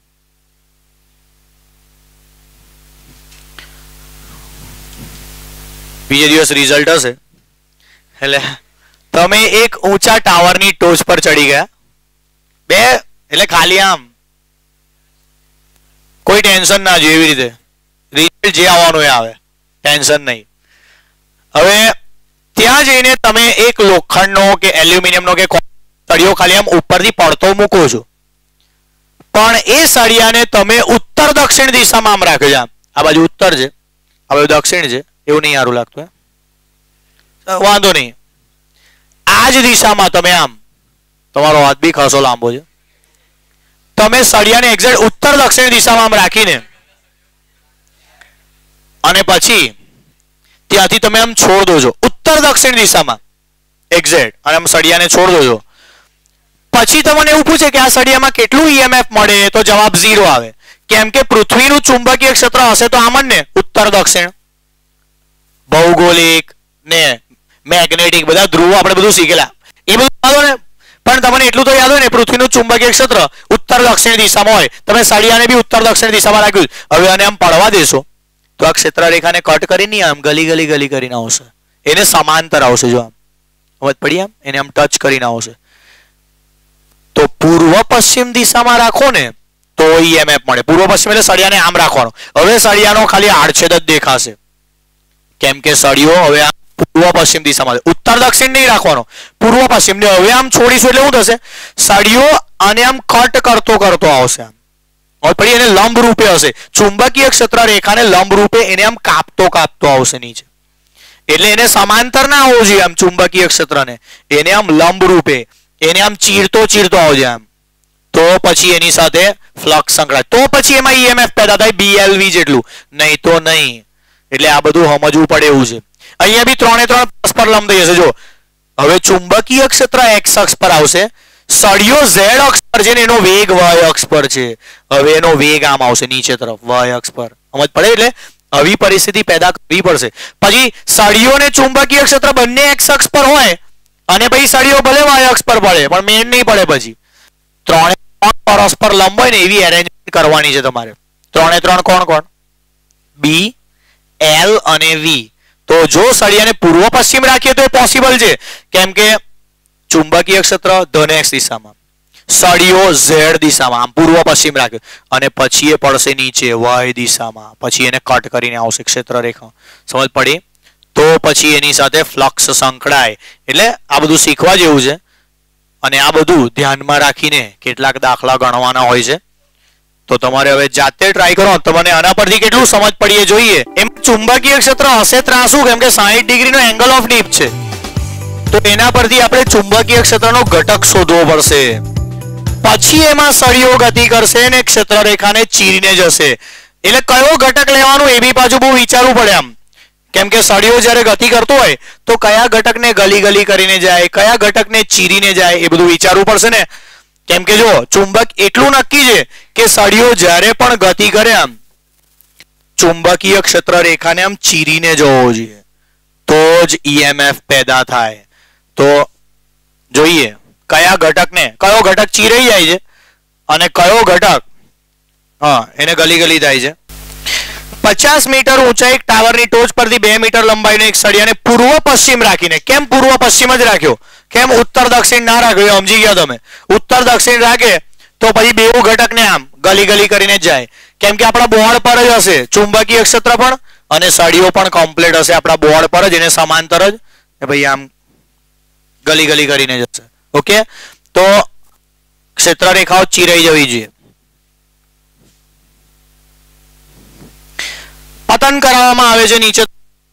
બીજે દિવસ રિઝલ્ટ હશે, એટલે તમે એક ઊંચા ટાવરની ટોચ પર ચડી ગયા, બે એટલે ખાલી આમ કોઈ ટેન્શન ના જોઈએ એવી રીતે, રિઝલ્ટ જે આવવાનું એ આવે, ટેન્શન નહીં. હવે ત્યાં જઈને તમે એક લોખંડનો કે એલ્યુમિનિયમનો કે સળિયો ખાલી આમ ઉપરથી પડતો મૂકો છો, પણ એ સળિયાને તમે ઉત્તર દક્ષિણ દિશામાં આમ રાખ્યો છે. આ બાજુ ઉત્તર છે, આ બાજુ દક્ષિણ છે, એવું નહીં સારું લાગતું? વાંધો નહીં, આ જ દિશામાં તમે આમ, તમારો હાથ બી ખાસો લાંબો છે, તમે સળિયાને એક્ઝેક્ટ ઉત્તર દક્ષિણ દિશામાં આમ રાખીને અને પછી ત્યાંથી તમે આમ છોડ દો છો ઉત્તર દક્ષિણ દિશામાં એક્ઝેક્ટ, અને આમ સળિયાને છોડ દો છો. પછી તમને એવું પૂછે કે આ સળિયામાં કેટલું ઈએમએફ મળે, તો જવાબ 0 આવે, કેમ કે પૃથ્વીનું ચુંબકીય ક્ષેત્ર હશે તો આમ જ ને, ઉત્તર દક્ષિણ. ભૌગોલિક ને મેગ્નેટિક બધા ધ્રુવો આપણે બધું શીખેલા, એ બધું યાદ હોય ને, પણ તમને એટલું તો યાદ હોય ને, પૃથ્વીનું ચુંબકીય ક્ષેત્ર ઉત્તર દક્ષિણ દિશામાં હોય. તમે સળિયાને બી ઉત્તર દક્ષિણ દિશામાં રાખ્યું. હવે આને આમ પડવા દેશો તો આ ક્ષેત્ર રેખાને કટ કરીને આમ ગલી ગલી ગલી કરીને આવશે, એને સમાંતર આવશે. જો આમ સમજ પડી? આમ એને આમ ટચ કરીને આવશે. તો પૂર્વ પશ્ચિમ દિશામાં રાખો ને તો ઈએમએફ મળે. પૂર્વ પશ્ચિમ એટલે સળિયાને આમ રાખવાનો. હવે સળિયાનો ખાલી આડછેદ જ દેખાશે, કેમ કે સળિયો હવે આમ પૂર્વ પશ્ચિમ દિશામાં, ઉત્તર દક્ષિણ નહીં રાખવાનો, પૂર્વ પશ્ચિમ ને હવે આમ છોડીશું એટલે શું થશે? સળિયો અને આમ કટ કરતો કરતો આવશે આમ, પછી એને લંબ રૂપે હશે. ચુંબકીય ક્ષેત્ર રેખાને લંબ રૂપે એને આમ કાપતો કાપતો આવશે નીચે, એટલે એને સમાંતર ના આવવો જોઈએ આમ ચુંબકીય ક્ષેત્રને, એને આમ લંબ રૂપે એને આમ ચીરતો ચીરતો આવજે આમ. તો પછી એની સાથે ફ્લક્સ સંકળાય, તો પછી એમાં ઈએમએફ પેદા થાય BLV જેટલું, નહીં તો નહીં. એટલે આ બધું સમજવું પડે એવું છે. અહીંયા બી 3 3 પરસ્પર લંબ થઈ જશે. જો હવે ચુંબકીય ક્ષેત્ર x અક્ષ પર આવશે, સળિયો z અક્ષ પર છે ને એનો વેગ y અક્ષ પર છે. હવે એનો વેગ આમ આવશે નીચે તરફ y અક્ષ પર, સમજ પડે? એટલે આવી પરિસ્થિતિ પેદા કરવી પડશે. પછી સળિયો ને ચુંબકીય ક્ષેત્ર બંને x અક્ષ પર હોય અને પછી સળિયો ભલે y અક્ષ પર પડે પણ મેન નહીં પડે. પછી 3 પરસ્પર લંબ હોય ને એવી એરેન્જમેન્ટ કરવાની છે તમારે. 3 3 કોણ કોણ? B, L અને V. તો જો સળિયાને પૂર્વ પશ્ચિમ રાખીએ તો એ પોસિબલ છે, કેમ કે ચુંબકીય ક્ષેત્ર ધન x દિશામાં, સળિયો z દિશામાં, આમ પૂર્વ પશ્ચિમ રાખ્યો, અને પછી એ પડશે નીચે y દિશામાં, પછી એને કટ કરીને આવશે ક્ષેત્ર રેખા. સમજ પડી? તો પછી એની સાથે ફ્લક્સ સંકળાય. એટલે આ બધું શીખવા જેવું છે, અને આ બધું ધ્યાનમાં રાખીને કેટલાક દાખલા ગણવાના હોય છે. તો તમારે હવે જાતે ટ્રાય કરો, તમને આના પરથી કેટલું સમજ પડી એ જોઈએ. એમ ચુંબકીય ક્ષેત્ર હશે ત્રાસું, કેમ કે 60 ડિગ્રીનો એંગલ ઓફ ડીપ છે, તો એના પરથી આપણે ચુંબકીય ક્ષેત્રનો ઘટક શોધવો પડશે. પછી એમાં સળિયો ગતિ કરશે ને ક્ષેત્ર રેખાને ચીરીને જશે. એટલે કયો ઘટક લેવાનું એ બી પાછું બહુ વિચારવું પડે આમ, કેમ કે સળિયો જ્યારે ગતિ કરતો હોય તો કયા ઘટકને ગલી ગલી કરીને જાય, કયા ઘટકને ચીરીને જાય, એ બધું વિચારવું પડશે ને. કેમ કે જો ચુંબક એટલું નક્કી છે કે સળિયો જ્યારે પણ ગતિ કરે આમ ચુંબકીય ક્ષેત્ર રેખાને આમ ચીરીને જવો જોઈએ, તો જ ઈએમએફ પેદા થાય. તો જોઈએ કયા ઘટકને કયો ઘટક ચીરાઈ જાય છે અને કયો ઘટક એને ગલી ગલી થાય છે. 50 મીટર ઊંચાઈ એક ટાવરની ટોચ પરથી 2 મીટર લંબાઈનો એક સળિયાને પૂર્વ પશ્ચિમ રાખીને, કેમ પૂર્વ પશ્ચિમ જ રાખ્યો, કેમ ઉત્તર દક્ષિણ ના રાખ્યો? સમજી ગયા તમે? ઉત્તર દક્ષિણ રાખે તો પછી બેઉ ઘટકને આમ ગલી ગલી કરીને જાય, કેમ કે આપણા બોર્ડ પર જ હશે ચુંબકીય ક્ષેત્ર પણ અને સળિયો પણ કમ્પ્લીટ હશે આપણા બોર્ડ પર જ, એને સમાંતર જ, ભાઈ આમ ગલી ગલી કરીને જશે. ઓકે, તો ક્ષેત્ર રેખાઓ ચીરાઈ જવી જોઈએ. પતન કરવામાં આવે છે નીચે.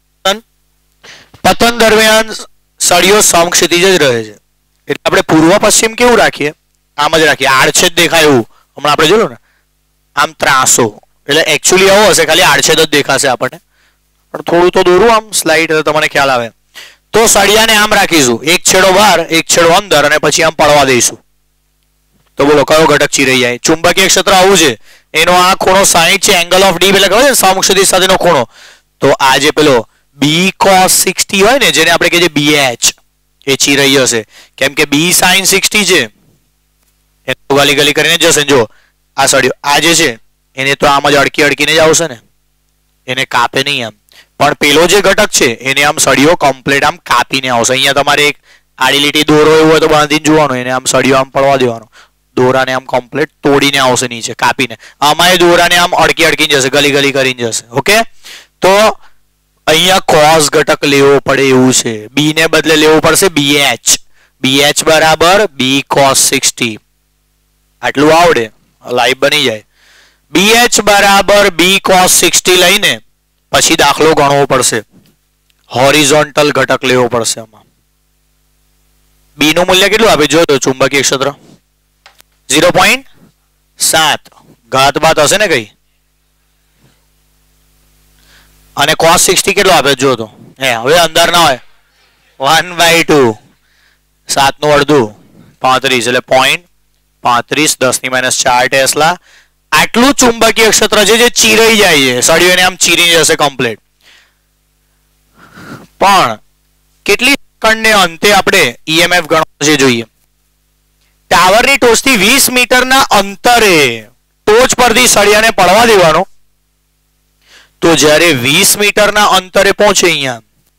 પતન દરમિયાન સળિયો સમક્ષિતિજ જ રહે છે. એટલે આપણે પૂર્વ પશ્ચિમ કેવું રાખીએ? આમ જ રાખીએ, આડછેદ દેખાય એવું. હમણાં આપણે જોયું ને આમ ત્રાસો, એટલે એકચ્યુઅલી આવો હશે, ખાલી આડછેદ જ દેખાશે આપણને, પણ થોડું તો દોરું આમ સ્લાઇડ, તમને ખ્યાલ આવે. તો સળિયાને આમ રાખીશું, એક છેડો બહાર એક છેડો અંદર, અને પછી આમ પડવા દઈશું. તો બોલો કયો ઘટક ચીરાઈ જાય? ચુંબકીય ક્ષેત્ર આવું છે, એનો આ ખૂણો 60 છે, એંગલ ઓફ ડી એટલે ખબર છે સમક્ષિતિજ સાથેનો ખૂણો. તો આ જે પેલો B cos 60 હોય ને, જેને આપણે કહીએ BH, એ ચીરાઈ હશે, કેમ કે B sin 60 છે, એ ગલી ગલી કરીને જશે. જો આ સળિયો આ જે છે એને તો આમ જ અડકી અડકીને જ આવશે ને, એને કાપે નહીં આમ. પણ પેલો જે ઘટક છે એને આમ સળિયો કમ્પ્લીટ આમ કાપીને આવશે. અહીંયા તમારે એક આડી લીટી દોરો એવું હોય તો બાંધીને જોવાનું, એને આમ સળિયો આમ પડવા દેવાનો, દોરાને આમ કમ્પ્લીટ તોડીને આવશે નીચે કાપીને. આમાં એ દોરાને આમ અડકી અડકીને જશે, ગલી ગલી કરીને જશે. ઓકે, તો અહીંયા cos ઘટક લેવો પડે એવું છે. b ને બદલે લેવું પડશે bh. bh બરાબર b cos 60. આટલું આવડે લાઈવ બની જાય. bh બરાબર b cos 60 લઈને પછી દાખલો ગણવો પડશે. હોરિઝોન્ટલ ઘટક લેવો પડશે. આમાં b નું મૂલ્ય કેટલું આપે જોજો. ચુંબકીય ક્ષેત્ર 0.7 ઘાત બાત હશે ને કઈ. અને cos 60 કેટલો આપે જો તો. હવે અંદર ના હોય 1/2 7 નું અડધું 35 એટલે 0.35 10⁻4 ટેસ્લા. આટલું ચુંબકીય ક્ષેત્ર છે જે ચીરાઈ જાય છે. સળિયો એને આમ ચીરી જશે કમ્પ્લીટ. પણ કેટલી સેકન્ડને અંતે આપણે ઈએમએફ ગણવો છે જોઈએ. ટાવરની ટોચથી 20 મીટરના અંતરે ટોચ પરથી સળિયાને પડવા દેવાનો. તો જ્યારે 20 મીટરના અંતરે પહોંચે અહીંયા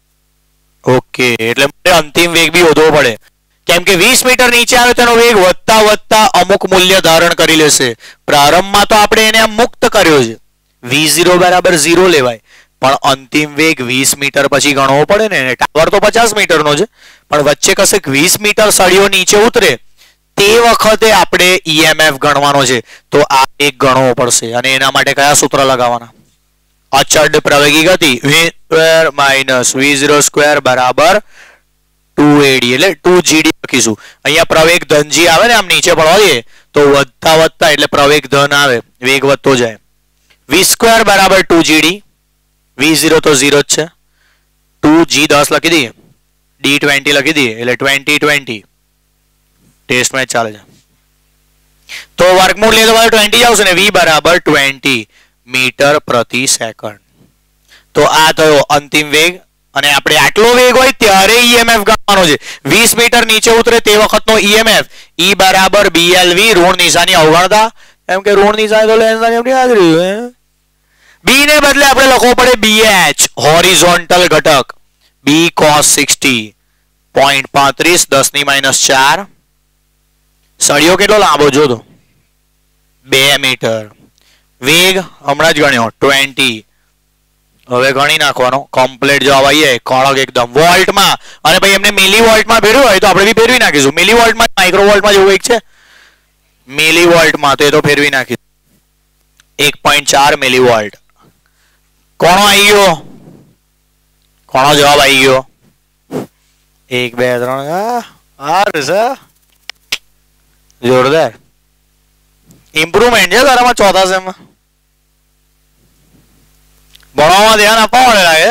ઓકે એટલે મારે અંતિમ વેગ બી શોધવો પડે. કેમ કે 20 મીટર નીચે આવે તેનો વેગ વધતા વધતા અમુક મૂલ્ય ધારણ કરી લેશે. પ્રારંભમાં તો આપણે એને મુક્ત કર્યો છે. v0 બરાબર 0 લેવાય. પણ અંતિમ વેગ 20 મીટર પછી ગણવો પડે ને. ટાવર તો 50 મીટરનો છે પણ વચ્ચે કશેક 20 મીટર સળિયો નીચે ઉતરે તે વખતે આપણે ઈએમએફ ગણવાનો છે. તો આ એક ગણવો પડશે. અને એના માટે કયા સૂત્ર લગાવવાના? અચળ પ્રવેગી ગતિ v² - v0² બરાબર 2ad એટલે 2gd લખીશું. અહીંયા પ્રવેગ ધન g આવે ને આમ નીચે પડવા દઈએ તો વધતા વધતા એટલે પ્રવેગ ધન આવે વેગ વધતો જાય. v² બરાબર 2gd. v0 તો 0 જ છે. 2g 10 લખી દઈએ d 20 લખી દઈએ એટલે 20 20 ટેસ્ટ મેચ ચાલે છે. તો વર્ગમૂળ લે તો 20 આવશે ને v બરાબર 20 મીટર પ્રતિ સેકન્ડ. તો આ થયો અંતિમ વેગ. અને આપણે આટલો વેગ હોય ત્યારે ઈએમએફ ગણવાનો છે. 20 મીટર નીચે ઉતરે તે વખતનો ઈએમએફ E બરાબર BLV ઋણ નિશાની અવગણતા. એમ કે ઋણ નિશાની તો લેન્સ ની આપણી હાજરી. b ને બદલે આપણે લખવો પડે bh હોરિઝોન્ટલ ઘટક b cos 60 0.35 10⁻4. સળિયો કેટલો લાંબો જો તો 2 મીટર. વેગ હમણાં જ ગણ્યો 20. હવે ગણી નાખવાનો કમ્પ્લીટ જવાબ આવીએ કડક એકદમ વોલ્ટમાં. અને ભાઈ એમને મિલી વોલ્ટમાં ફેરવ્યું હોય તો આપણે બી ફેરવી નાખીશું. મિલી વોલ્ટમાં માઇક્રો વોલ્ટમાં જેવું એક છે મિલી વોલ્ટમાં તો એ તો ફેરવી નાખીશું. 1.4 મિલી વોલ્ટ. કોનો આવી ગયો? કોનો જવાબ આવી ગયો? 1 2 3 જોરદાર ઇમ્પ્રુવમેન્ટ છે તારામાં ચોથા સેમમાં. ભણવામાં ધ્યાન આપવા મળે લાગે.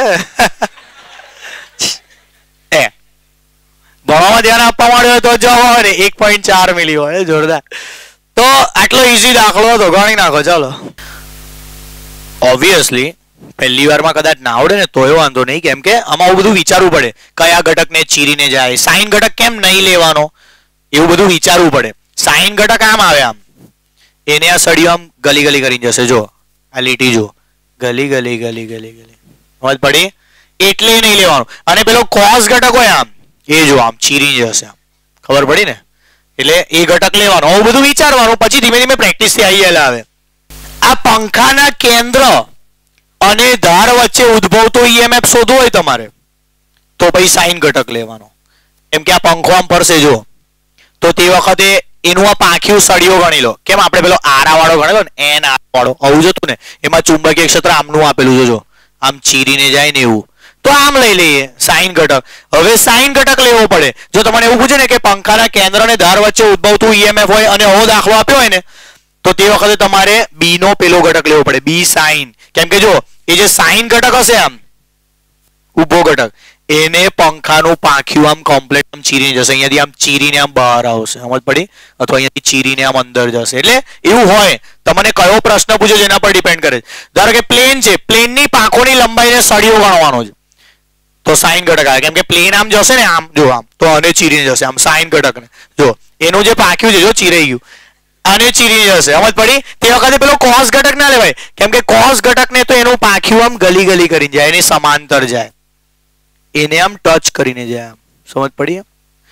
ભણવામાં ધ્યાન આપવા માંડ્યો તો જવાબ આવે ને 1.4 મિલી હોય. જોરદાર. તો આટલો ઈઝી દાખલો હતો ગણી નાખો ચાલો. ઓબ્વિયસલી પહેલી વારમાં કદાચ ના આવડે ને તોય વાંધો નહીં. કેમ કે આમાં આવું બધું વિચારવું પડે. કયા ઘટકને ચીરીને જાય, સાઈન ઘટક કેમ નહીં લેવાનો એવું બધું વિચારવું પડે. સાઈન ઘટક આમ આવે આમ એને આ સળિયો આમ ગલી ગલી કરીને જશે. જો આ લીટી જો ગલી ગલી ગલી ગલી ગલી સમજ પડી એટલે નહીં લેવાનું. અને પેલો કોસ ઘટક હોય આમ એ જો આમ ચીરી જશે આમ ખબર પડી ને. એટલે એ ઘટક લેવાનો આવું બધું વિચારવાનું. પછી ધીમે ધીમે પ્રેક્ટિસ થી આવી આવે. આ પંખાના કેન્દ્ર અને ધાર વચ્ચે ઉદ્ભવતો ઈએમએફ શોધવો હોય તમારે તો પછી સાઈન ઘટક લેવાનો. કેમ કે આ પંખો આમ ફરશે જો તો તે વખતે એનું આ પાંખ્યું સળિયો ગણી લો. કેમ આપણે પેલો આરા વાળો ગણેલો ને એન આર વાળો આવું જ હતું ને. એમાં ચુંબકીય ક્ષેત્ર આમનું આપેલું છે જો આમ ચીરીને જાય ને એવું. તો આમ લઈ લઈએ સાઈન ઘટક. હવે સાઈન ઘટક લેવો પડે. જો તમને એવું પૂછે ને કે પંખાના કેન્દ્ર અને ધાર વચ્ચે ઉદ્ભવતું ઈએમએફ હોય અને આવો દાખલો આપ્યો હોય ને તો તે વખતે તમારે બી નો પેલો ઘટક લેવો પડે બી સાઈન. કેમ કે જો એ જે સાઈન ઘટક હશે આમ ઉભો ઘટક એને પંખાનું પાંખ્યું આમ કમ્પ્લીટ આમ ચીરીને જશે. અહીંયાથી આમ ચીરીને આમ બહાર આવશે સમજ પડી. અથવા અહીંયાથી ચીરીને આમ અંદર જશે. એટલે એવું હોય. તમને કયો પ્રશ્ન પૂછ્યો જેના પર ડિપેન્ડ કરે. ધારો કે પ્લેન છે પ્લેનની પાંખોની લંબાઈને સળિયો ગણવાનો છે તો સાઈન ઘટક આવે. કેમ કે પ્લેન આમ જશે ને આમ જો આમ તો આને ચીરીને જશે આમ સાઈન ઘટકને. જો એનું જે પાંખ્યું છે જો ચીરાઈ ગયું આને ચીરીને જશે સમજ પડી. તે વખતે પેલો કોસ ઘટક ના લેવાય. કેમ કે કોસ ઘટકને તો એનું પાંખ્યું આમ ગલી ગલી કરીને જાય એની સમાંતર જાય એને આમ ટચ કરીને જાય આમ સમજ પડી.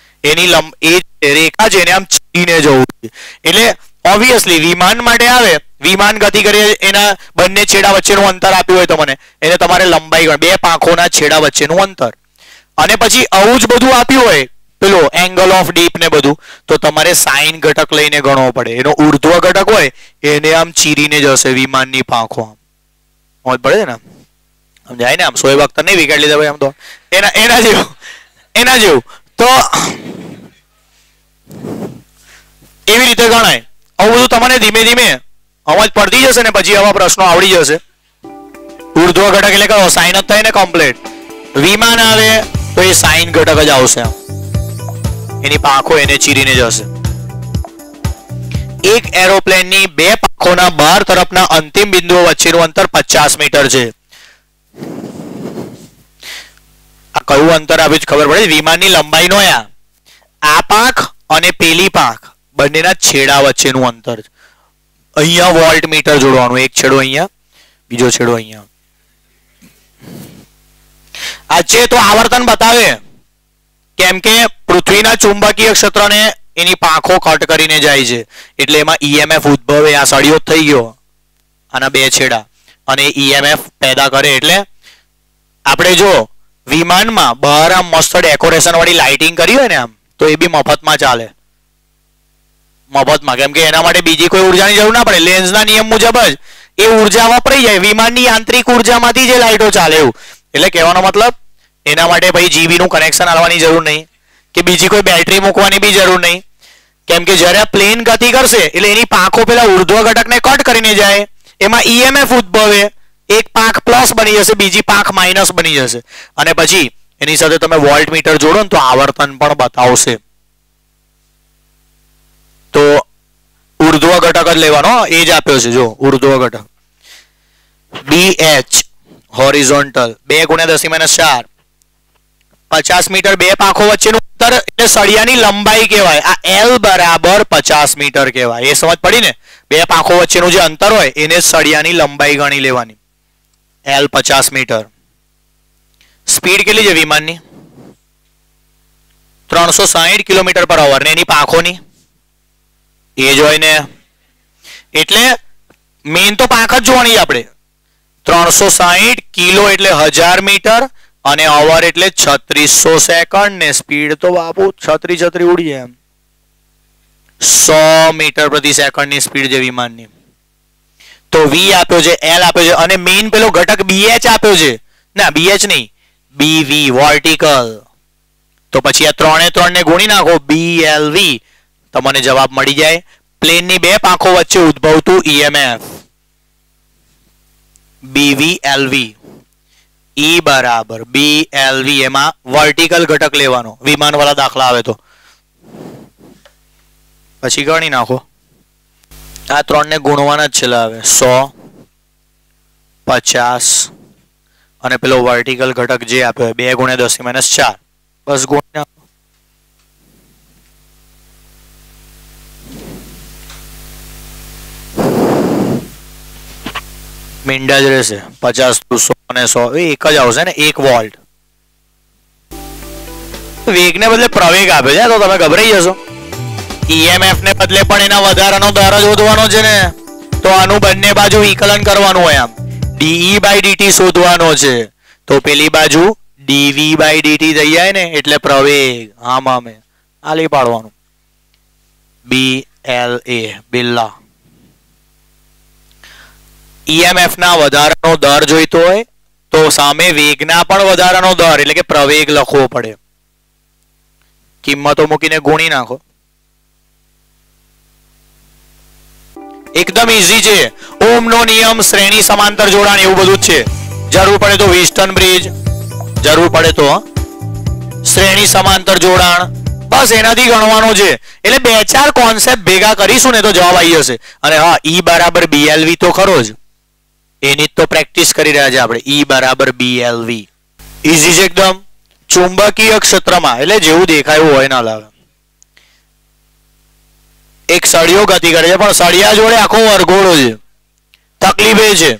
એની એ રેખા છે એને આમ ચીરીને જવું છે. એટલે ઓબ્વિયસલી વિમાન માટે આવે વિમાન ગતિ કરે એના બંને છેડા વચ્ચેનું અંતર આપ્યું હોય તો મને એને તમારે લંબાઈ ગણ, બે પાંખોના છેડા વચ્ચેનું અંતર, અને પછી આવું જ બધું આપ્યું હોય પેલો એંગલ ઓફ ડીપ ને બધું, તો તમારે સાઇન ઘટક લઈને ગણવો પડે. એનો ઉર્ધ્વ ઘટક હોય એને આમ ચીરીને જશે વિમાનની પાંખો, આમ સમજ પડે છે ને, સમજાય ને? આમ શોએબ અખ્તર નહીં વિકેટ લીધા ભાઈ, આમ તો એના જેવું તો એવી રીતે ગણાય. આવું બધું તમને ધીમે ધીમે સમજ પડતી જશે ને પછી આવા પ્રશ્નો આવડી જશે. ઉર્ધ્વ ઘટક એટલે કયો? સાઇન જ થાય ને કમ્પ્લીટ. વિમાન આવે તો એ સાઇન ઘટક જ આવશે, એની પાંખો એને ચીરીને જશે. એક એરોપ્લેનની બે પાંખોના બહાર તરફના અંતિમ બિંદુઓ વચ્ચેનું અંતર 50 મીટર છે. આ કયું અંતર આપ્યું છે ખબર પડે? વિમાનની લંબાઈનો આ પાંખ અને પેલી પાંખ બંનેના છેડા વચ્ચેનું અંતર. અહીંયા વોલ્ટ મીટર જોડવાનું, એક છેડો અહીંયા, બીજો છેડો અહીંયા. આ છે તો આવર્તન બતાવે, કેમ કે પૃથ્વીના ચુંબકીય ક્ષેત્રને એની પાંખો કટ કરીને જાય છે એટલે એમાં ઈએમએફ ઉદ્ભવે. આ સળિયો થઈ ગયો, આના બે છેડા, અને ઈએમએફ પેદા કરે. એટલે આપણે જો વિમાનમાં બહાર આમ મસ્ત ડેકોરેશન વાળી લાઇટિંગ કરી હોય ને આમ, તો એ બી મફતમાં ચાલે, મફતમાં, કેમ કે એના માટે બીજી કોઈ ઉર્જાની જરૂર ના પડે. લેન્સના નિયમ મુજબ જ એ ઉર્જા વપરાઈ જાય, વિમાનની યાંત્રિક ઉર્જામાંથી જે લાઇટો ચાલે એવું. એટલે કહેવાનો મતલબ એના માટે ભાઈ જીબી નું કનેક્શન આલવાની જરૂર નહીં કે બીજી કોઈ બેટરી મૂકવાની બી જરૂર નહીં, કેમ કે જ્યારે આ પ્લેન ગતિ કરશે એટલે એની પાંખો પેલા ઉર્ધ્વ ઘટકને કટ કરીને જાય, એમાં ઈએમએફ ઉદ્ભવે, એક પાંખ પ્લસ બની જશે, બીજી પાંખ માઇનસ બની જશે, અને પછી એની સાથે તમે વોલ્ટ મીટર જોડો ને તો આવર્તન પણ બતાવશે. તો ઉર્ધ્વ ઘટક જ લેવાનો, એ જ આપ્યો છે જો ઉર્ધ્વ ઘટક. BH હોરિઝોન્ટલ 2 × 10⁻⁴, 50 મીટર બે પાંખો વચ્ચેનું અંતર એટલે સળિયાની લંબાઈ કહેવાય. આ L બરાબર 50 મીટર કહેવાય. એ સમજ પડી ને? બે પાંખો વચ્ચેનું જે અંતર હોય એને સળિયાની લંબાઈ ગણી લેવાની. L 50 metre. સ્પીડ કેટલી છે વિમાનની? 360 km/h ને એની પાંખોની એ જ હોય ને, એટલે મેઇન તો પાંખ જ જોવાની આપણે. 360 કિલો એટલે 1000 મીટર અને અવર એટલે 3600 સેકન્ડ ને સ્પીડ તો બાપુ છત્રી ઉડી જાય એમ 100 મીટર પ્રતિ સેકન્ડની સ્પીડ છે વિમાનની. તો V આપ્યો છે, L આપ્યો છે, અને મેઇન પેલો ઘટક BH આપ્યો છે. ના BH નહીં, BV વર્ટિકલ. તો પછી આ 3 ને 3 ને ગુણી નાખો, BLV, તમને જવાબ મળી જાય. પ્લેનની બે પાંખો વચ્ચે ઉદ્ભવતું EMF BVLV. E બરાબર BLV, એમાં વર્ટિકલ ઘટક લેવાનો વિમાન વાળા દાખલા આવે તો. પછી ગણી નાખો, આ 3 ને ગુણવાના જ છેલ્લા આવે 100, 50 અને પેલો વર્ટિકલ ઘટક જે આપ્યો 2 × 10⁻⁴. બસ ગુણી નાખો. મીંડા જ રહેશે. 50 × 100 અને 100 એક જ આવશે ને, 1 વોલ્ટ. વેગને બદલે પ્રવેગ આપે છે તો તમે ગભરાઈ જશો. ઈએમએફ ને બદલે પણ એના વધારાનો દર જ શોધવાનો છે ને, તો આનું બંને બાજુ વિકલન કરવાનું હોય. આમ dE/dt શોધવાનો છે તો પેલી બાજુ dV/dt થઈ જાય ને, એટલે પ્રવેગ આમ આમે આલી પાડવાનું. BLA બિલ્લા. ઈએમએફ ના વધારાનો દર જોઈતો હોય તો સામે વેગના પણ વધારાનો દર એટલે કે પ્રવેગ લખવો પડે. કિંમતો મૂકીને ગુણી નાખો. એકદમ ઈઝી છે. ઓહમનો નિયમ, શ્રેણી સમાંતર જોડાણ, એવું બધું જ છે. જરૂર પડે તો વિસ્ટન બ્રિજ, જરૂર પડે તો શ્રેણી સમાંતર જોડાણ, બસ એનાથી ગણવાનો છે. એટલે 2-4 કોન્સેપ્ટ ભેગા કરીશું ને તો જવાબ આવી જશે. અને હા, E બરાબર BLV તો ખરો જ, એની તો પ્રેક્ટિસ કરી રહ્યા છે આપણે. E બરાબર BLV ઈઝી છે એકદમ. ચુંબકીય ક્ષેત્રમાં એટલે જેવું દેખાયું હોય ના લાગે. એક સળિયો ગતિ કરે છે પણ સળિયા જોડે આખો વરઘોડો છે. તકલીફ એ છે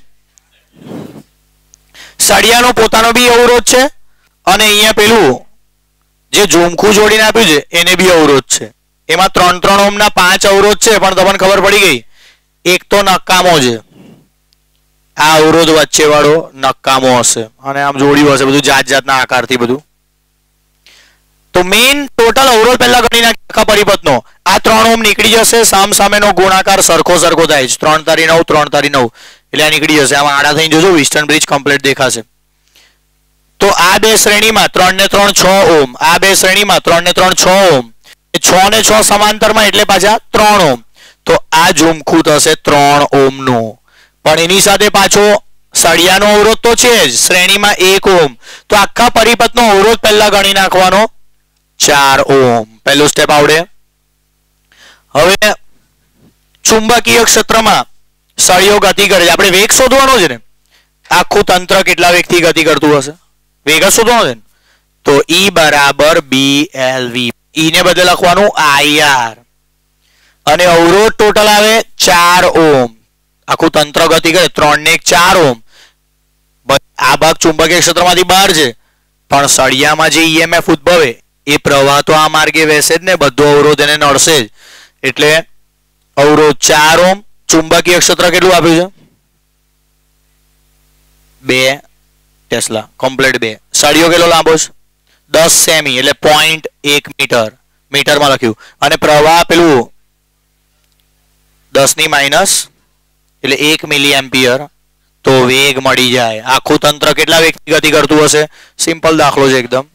સળિયાનો પોતાનો બી અવરોધ છે અને અહીંયા પેલું જે ઝુમખું જોડીને આપ્યું છે એને બી અવરોધ છે. એમાં 3-3 ઓહમના 5 અવરોધ છે, પણ તમને ખબર પડી ગઈ એક તો નકામો છે, આ અવરોધ વચ્ચે વાળો નકામો હશે અને આમ જોડ્યું હશે બધું જાત જાતના આકારથી બધું. તો મેઇન ટોટલ અવરોધ પહેલા ગણી નાખીએ આખા પરિપથનો. આ 3 ઓહ્મ નીકળી જશે, સામસામેનો ગુણાકાર સરખો સરખો થાય છે, 3 તારી 9 3 તારી 9 એટલે આ નીકળી જશે. આમાં આડા થઈને જોજો વેસ્ટર્ન બ્રિજ કમ્પ્લીટ દેખાશે. તો આ બે શ્રેણીમાં 3 ને 3 6 ઓહ્મ, આ બે શ્રેણીમાં 3 ને 3 6 ઓહ્મ, 6 ને 6 સમાંતરમાં એટલે પાછા 3 ઓહ્મ. તો આ ઝુમખું થશે 3 ઓહ્મ નું. પણ એની સાથે પાછો સળિયાનો અવરોધ તો છે જ, શ્રેણીમાં 1 ઓહ્મ. તો આખા પરિપથનો અવરોધ પહેલા ગણી નાખવાનો 4 ઓહ્મ. પહેલું સ્ટેપ આવડે. હવે ચુંબકીય ક્ષેત્રમાં સળિયો ગતિ કરે છે, આપણે વેગ શોધવાનો છે ને. આખું તંત્ર કેટલા વેગથી ગતિ કરતું હશે, વેગ શોધવાનો છે ને. તો E બરાબર BLV, E ને બદલે લખવાનું IR અને અવરોધ ટોટલ આવે 4 ઓહ્મ. આખું તંત્ર ગતિ કરે 3 ને 1 4 ઓહ્મ. આ ભાગ ચુંબકીય ક્ષેત્રમાંથી બહાર છે, પણ સળિયામાં જે EMF ઉદ્ભવે એ પ્રવાહ તો આ માર્ગે વહેશે જ ને, બધો અવરોધ એને નડશે જ. એટલે અવરોધ 4 ઓહ્મ, ચુંબકીય ક્ષેત્ર કેટલું આપ્યું છે 2 ટેસ્લા કમ્પ્લીટ 2. સળિયો કેટલો લાંબો છે 10 સેમી એટલે 0.1 મીટર, મીટરમાં લખ્યું. અને પ્રવાહ પેલું 10 ની માઇનસ એટલે 1 મિલી એમ્પિયર. તો વેગ મળી જાય. આખું તંત્ર કેટલા વેગથી ગતિ કરતું હશે, સિમ્પલ દાખલો છે એકદમ.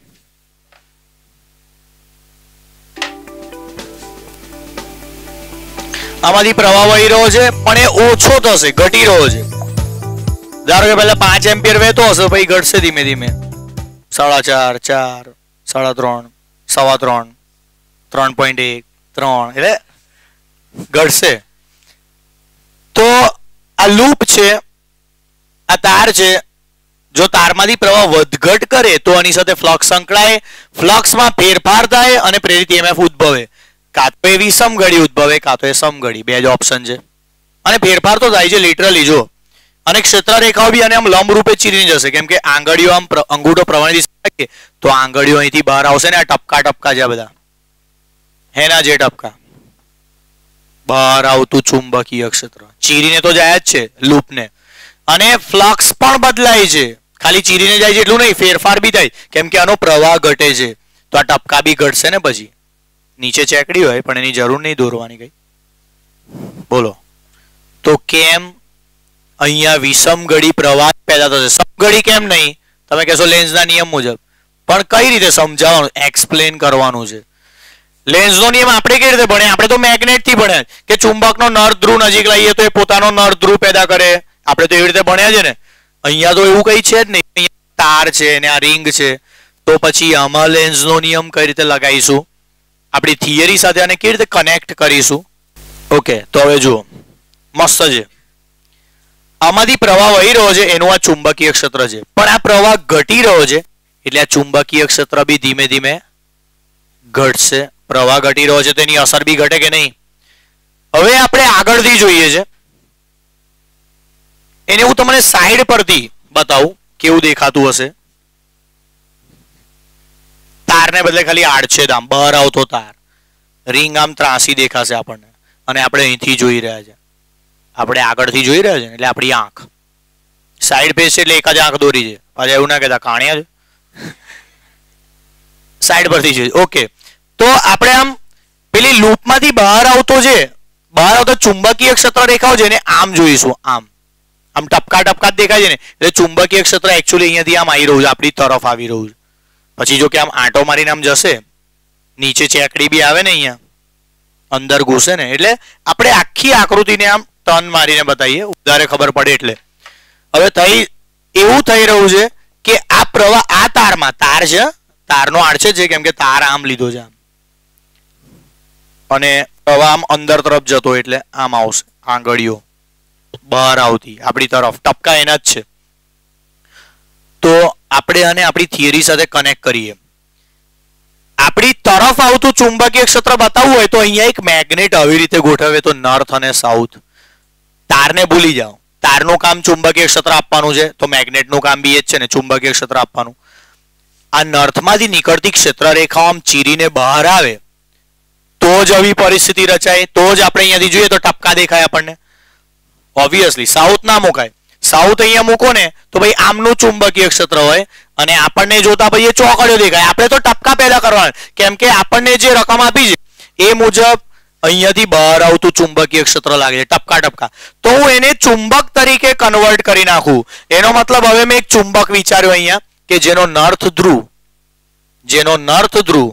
આમાંથી પ્રવાહ વહી રહ્યો છે પણ એ ઓછો થશે, ઘટી રહ્યો છે. ધારો કે પહેલા 5 એમ્પિયર વહેતો હશે, પછી ઘટશે ધીમે ધીમે 4.5 4 3.5 3.3 3.1 3 એટલે ઘટશે. તો આ લૂપ છે, આ તાર છે. જો તારમાંથી પ્રવાહ વધઘટ કરે તો આની સાથે ફ્લક્સ સંકળાય, ફ્લક્સમાં ફેરફાર થાય અને પ્રેરિત EMF ઉદ્ભવે. કાં તો એ વિષમઘડી ઉદ્ભવે, કાં તો એ સમઘડી, બે જ ઓપ્શન છે. અને ફેરફાર તો થાય છે લિટરલી. જો અને ક્ષેત્ર રેખાઓ બી અને આમ લંબ રૂપે ચીરી જશે, કેમ કે આંગળીઓ આમ અંગૂઠો પ્રવાહની દિશા રાખીએ તો આંગળીઓ અહીંથી બહાર આવશે ને. આ ટપકા ટપકા છે બધા, હેના જે ટપકા બહાર આવતું ચુંબકીય ક્ષેત્ર ચીરીને તો જાય જ છે લૂપને. અને ફ્લક્સ પણ બદલાય છે, ખાલી ચીરીને જાય છે એટલું નહીં, ફેરફાર બી થાય, કેમ કે આનો પ્રવાહ ઘટે છે. તો આ ટપકા બી ઘટશે ને. પછી નીચે ચેકડી હોય પણ એની જરૂર નહીં દોરવાની કઈ. બોલો તો કેમ અહીંયા વિષમઘડી પ્રવાહ પેદા થશે, સમઘડી કેમ નહીં? તમે કહેશો લેન્ઝના નિયમ મુજબ. પણ કઈ રીતે સમજાવવાનું, એક્સપ્લેન કરવાનું છે. લેન્ઝનો નિયમ આપણે કઈ રીતે ભણ્યા? આપણે તો મેગ્નેટ થી ભણ્યા કે ચુંબકનો નર ધ્રુવ નજીક લાવીએ તો એ પોતાનો નર ધ્રુવ પેદા કરે. આપણે તો એવી રીતે ભણ્યા છે ને. અહીંયા તો એવું કઈ છે જ નહીં. અહીંયા તાર છે ને આ રિંગ છે. તો પછી આમાં લેન્ઝનો નિયમ કઈ રીતે લગાવીશું, આપણી થિયરી સાથે આને કેવી રીતે કનેક્ટ કરીશું? ઓકે, તો હવે જુઓ, મસ્ત છે. આમાંથી પ્રવાહ વહી રહ્યો છે એનું આ ચુંબકીય ક્ષેત્ર છે, પણ આ પ્રવાહ ઘટી રહ્યો છે એટલે આ ચુંબકીય ક્ષેત્ર બી ધીમે ધીમે ઘટશે. પ્રવાહ ઘટી રહ્યો છે તો એની અસર બી ઘટે કે નહીં? હવે આપણે આગળથી જોઈએ છે, એને હું તમને સાઈડ પરથી બતાવું કેવું દેખાતું હશે. તારને બદલે ખાલી આડછેદ આમ બહાર આવતો તાર, રિંગ આમ ત્રાસી દેખાશે આપણને. અને આપણે અહીંથી જોઈ રહ્યા છે, આપણે આગળથી જોઈ રહ્યા છે એટલે આપણી આંખ સાઈડ ફેસ છે એટલે એક જ આંખ દોરી છે. પાછા એવું ના કહેતા કાણિયા છે, સાઈડ પરથી જોઈએ. ઓકે, તો આપણે આમ પેલી લૂપમાંથી બહાર આવતો છે, બહાર આવતો ચુંબકીય ક્ષેત્ર રેખાઓ છે ને આમ જોઈશું. આમ આમ ટપકા ટપકા દેખાય છે ને એટલે ચુંબકીય ક્ષેત્ર એકચ્યુઅલી અહીંયાથી આમ આવી રહ્યું છે, આપણી તરફ આવી રહ્યું છે. પછી જો કે આમ આંટો મારીને આમ જશે, નીચે ચેકડી બી આવે ને અહીંયા અંદર ઘૂસે ને, એટલે આપણે આખી આકૃતિને આમ ટર્ન મારીને બતાવીએ ઉધારે ખબર પડે એટલે. હવે એવું થઈ રહ્યું છે કે આ પ્રવાહ આ તારમાં, તાર છે, તારનો આડછેદ છે કેમ કે તાર આમ લીધો છે આમ, અને પ્રવાહ આમ અંદર તરફ જતો એટલે આમ આવશે, આંગળીઓ બહાર આવતી આપણી તરફ, ટપકા એના જ છે. તો આપણે આને આપણી થિયરી સાથે કનેક્ટ કરીએ. આપણી તરફ આવતું ચુંબકીય ક્ષેત્ર બતાવવું હોય તો અહીંયા એક મેગ્નેટ આવી રીતે ગોઠવે તો નોર્થ અને સાઉથ. તારને ભૂલી જાઓ, તારનું કામ ચુંબકીય ક્ષેત્ર આપવાનું છે તો મેગ્નેટનું કામ બી એ જ છે ને, ચુંબકીય ક્ષેત્ર આપવાનું. આ નોર્થમાંથી નીકળતી ક્ષેત્ર રેખાઓ આમ ચીરીને બહાર આવે તો જ આવી પરિસ્થિતિ રચાય, તો જ આપણે અહીંયાથી જોઈએ તો ટપકા દેખાય આપણને. ઓબ્વિયસલી સાઉથ ના મુકાય. સાઉથ અહીંયા મૂકો ને તો ભાઈ આમનું ચુંબકીય ક્ષેત્ર હોય અને આપણને જોતા ભાઈ એ ચોકડીઓ દેખાય. આપણે તો ટપકા પેદા કરવાના, કેમ કે આપણને જે રકમ આપી છે એ મુજબ અહીંયાથી બહાર આવતું ચુંબકીય ક્ષેત્ર લાગે છે ટપકા ટપકા. તો હું એને ચુંબક તરીકે કન્વર્ટ કરી નાખું. એનો મતલબ હવે મેં એક ચુંબક વિચાર્યો અહીંયા કે જેનો નર્થ ધ્રુવ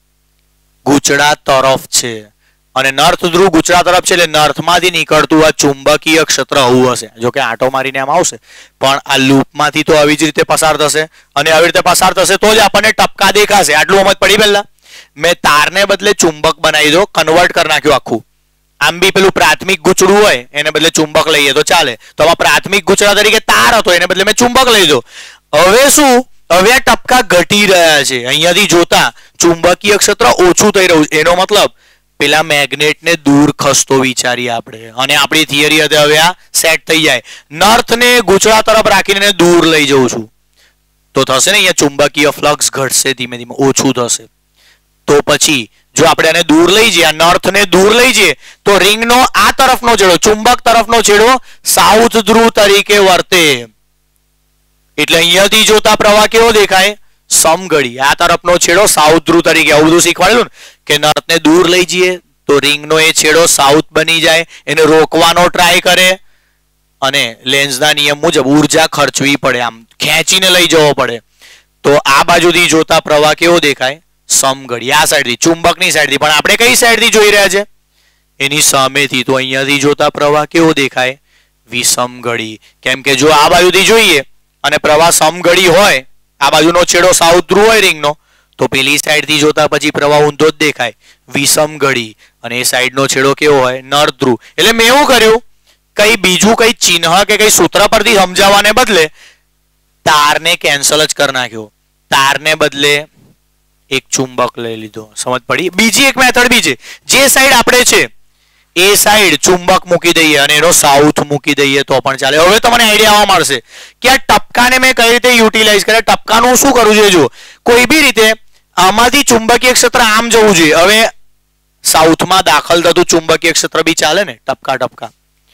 ગુજરાત તરફ છે અને નર્થ ધ્રુવ ગુજરાત તરફ છે એટલે નર્થમાંથી નીકળતું આ ચુંબકીય ક્ષેત્ર હોવું હશે. જો કે આંટો મારીને આમ આવશે પણ આ લૂપમાંથી તો આવી જ રીતે પસાર થશે અને આવી રીતે પસાર થશે તો જ આપણને ટપકા દેખાશે. આટલું સમજ પડી પહેલા? મેં તારને બદલે ચુંબક બનાવી દો, કન્વર્ટ કરી નાખ્યું આખું. આમ બી પેલું પ્રાથમિક ગૂંચળું હોય એને બદલે ચુંબક લઈએ તો ચાલે. તો આમાં પ્રાથમિક ગૂંચળા તરીકે તાર હતો એને બદલે મેં ચુંબક લઈ દો. હવે શું? હવે આ ટપકા ઘટી રહ્યા છે. અહીંયાથી જોતા ચુંબકીય ક્ષેત્ર ઓછું થઈ રહ્યું છે. એનો મતલબ પેલા મેગ્નેટને દૂર ખસતો વિચારીએ આપણે અને આપણી થિયરી હતી હવે આ સેટ થઈ જાય. નર્થને ગૂંચળા તરફ રાખીને દૂર લઈ જઉં છું તો થશે ને અહીંયા ચુંબકીય ફ્લક્સ ઘટશે, ધીમે ધીમે ઓછું થશે. તો પછી જો આપણે આને દૂર લઈ જઈએ, આ નર્થને દૂર લઈ જઈએ તો રિંગનો આ તરફનો છેડો, ચુંબક તરફનો છેડો સાઉથ ધ્રુવ તરીકે વર્તે. એટલે અહીંયાથી જોતા પ્રવાહ કેવો દેખાય? સમઘડી. આ તરફનો છેડો સાઉથ ધ્રુવ તરીકે. આવું બધું શીખવાડેલું ને કે નર્થને દૂર લઈ જઈએ તો રિંગનો એ છેડો સાઉથ બની જાય, એને રોકવાનો ટ્રાય કરે અને લેન્સના નિયમ મુજબ ઉર્જા ખર્ચવી પડે, આમ ખેંચીને લઈ જવો પડે. તો આ બાજુથી જોતા પ્રવાહ કેવો દેખાય? સમઘડી. આ સાઈડથી, ચુંબકની સાઈડથી. પણ આપણે કઈ સાઈડથી જોઈ રહ્યા છે? એની સામેથી. તો અહીંયાથી જોતા પ્રવાહ કેવો દેખાય? વિષમઘડી. કેમ કે જો આ બાજુથી જોઈએ અને પ્રવાહ સમઘડી હોય, આ બાજુનો છેડો સાઉથ ધ્રુવ હોય રિંગનો, તો પેલી સાઈડથી જોતા પછી પ્રવાહ ઊંધો જ દેખાય, વિષમઘડી. અને એ સાઈડનો છેડો કેવો હોય? નર્થ ધ્રુવ. એટલે મેં એવું કર્યું, કઈ બીજું કઈ ચિહ્ન કે કઈ સૂત્ર પરથી સમજાવવાને બદલે તારને કેન્સલ જ કરી નાખ્યો. તારને બદલે એક ચુંબક લઈ લીધો. સમજ પડી? બીજી એક મેથડ બી છે. જે સાઈડ આપણે છે એ સાઈડ ચુંબક મૂકી દઈએ અને એનો સાઉથ મૂકી દઈએ તો પણ ચાલે. હવે તમને આઈડિયા આવવા મળશે કે આ ટપકાને મેં કઈ રીતે યુટિલાઇઝ કર્યા. ટપકાનું શું કરવું જોઈએ? જો કોઈ બી રીતે આમાંથી ચુંબકીય ક્ષેત્ર આમ જવું જોઈએ. હવે સાઉથમાં દાખલ થતું ચુંબકીય ક્ષેત્ર બી ચાલે ને, ટપકા ટપકા.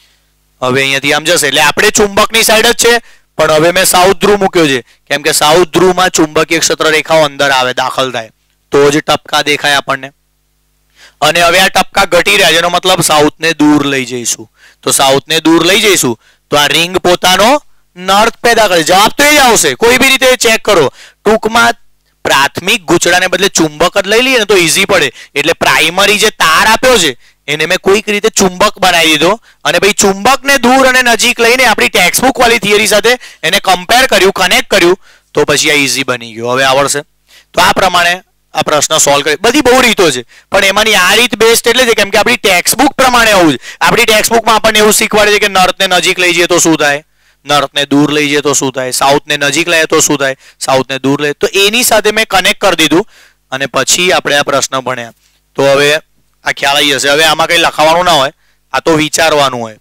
હવે અહીંયાથી આમ જશે એટલે આપણે ચુંબકની સાઈડ જ છે પણ હવે મેં સાઉથ ધ્રુવ મૂક્યો છે કેમ કે સાઉથ ધ્રુવમાં ચુંબકીય ક્ષેત્ર રેખાઓ અંદર આવે, દાખલ થાય તો જ ટપકા દેખાય આપણને. અને હવે આ ટપકા ઘટી રહ્યા છે એનો મતલબ સાઉથને દૂર લઈ જઈશું. તો સાઉથને દૂર લઈ જઈશું તો આ રિંગ પોતાનો નર્થ પેદા કરે. જવાબ તો એ જ આવશે. કોઈ બી રીતે ચેક કરો. ટૂંકમાં પ્રાથમિક ગૂંચળાને બદલે ચુંબક જ લઈ લઈએ ને તો ઈઝી પડે. એટલે પ્રાઇમરી જે તાર આપ્યો છે એને મેં કોઈક રીતે ચુંબક બનાવી દીધો અને ભાઈ ચુંબકને દૂર અને નજીક લઈને આપણી ટેક્સ્ટબુક વાળી થિયરી સાથે એને કમ્પેર કર્યું, કનેક્ટ કર્યું તો પછી આ ઈઝી બની ગયો. હવે આવડશે. તો આ પ્રમાણે આ પ્રશ્ન સોલ્વ કરી. બધી બહુ રીતો છે પણ એમાંની આ રીત બેસ્ટ એટલે છે કેમ કે આપણી ટેક્સ્ટબુક પ્રમાણે આવું છે. આપણી ટેક્સ્ટબુકમાં આપણને એવું શીખવાડે છે કે નર્થને નજીક લઈ જઈએ તો શું થાય, નર્થને દૂર લઈ જઈએ તો શું થાય, સાઉથને નજીક લઈએ તો શું થાય, સાઉથને દૂર લઈએ. તો એની સાથે મેં કનેક્ટ કરી દીધું અને પછી આપણે આ પ્રશ્ન ભણ્યા. તો હવે આ ખ્યાલ આવી જશે. હવે આમાં કઈ લખાવાનું ના હોય, આ તો વિચારવાનું હોય.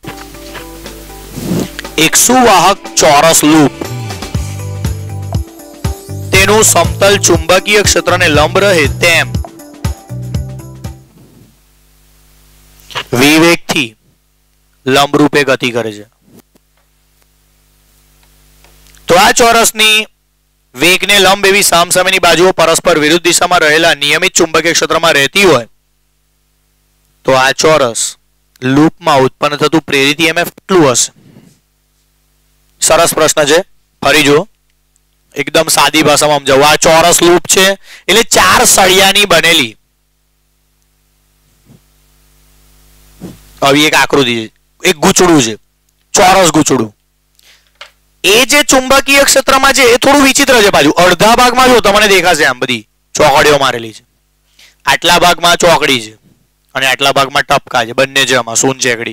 એક સુવાહક ચોરસ લૂપ, તેનું સમતલ ચુંબકીય ક્ષેત્રને લંબ રહે તેમ વિવેકથી લંબ રૂપે ગતિ કરે છે. તો આ ચોરસની વેગને લંબ એવી સામસામેની બાજુઓ પરસ્પર વિરુદ્ધ દિશામાં રહેલા નિયમિત ચુંબકીય ક્ષેત્રમાં રહેતી હોય તો આ ચોરસ લૂપમાં ઉત્પન્ન થતું પ્રેરિત EMF કેટલું હશે? સરસ પ્રશ્ન છે. ફરી જો એકદમ સાદી ભાષામાં સમજાવું. આ ચોરસ લૂપ છે એટલે 4 સળિયાની બનેલી આવી એક આકૃતિ છે, એક ગૂંચળું છે, ચોરસ ગૂંચળું. એ જે ચુંબકીય ક્ષેત્રમાં છે એ થોડું વિચિત્ર છે. પાછું અડધા ભાગમાં જો તમને દેખાશે આમ બધી ચોકડીઓ મારેલી છે, આટલા ભાગમાં ચોકડી છે અને આટલા ભાગમાં ટપકા છે, બંને છે આમાં સૂન ચેકડી.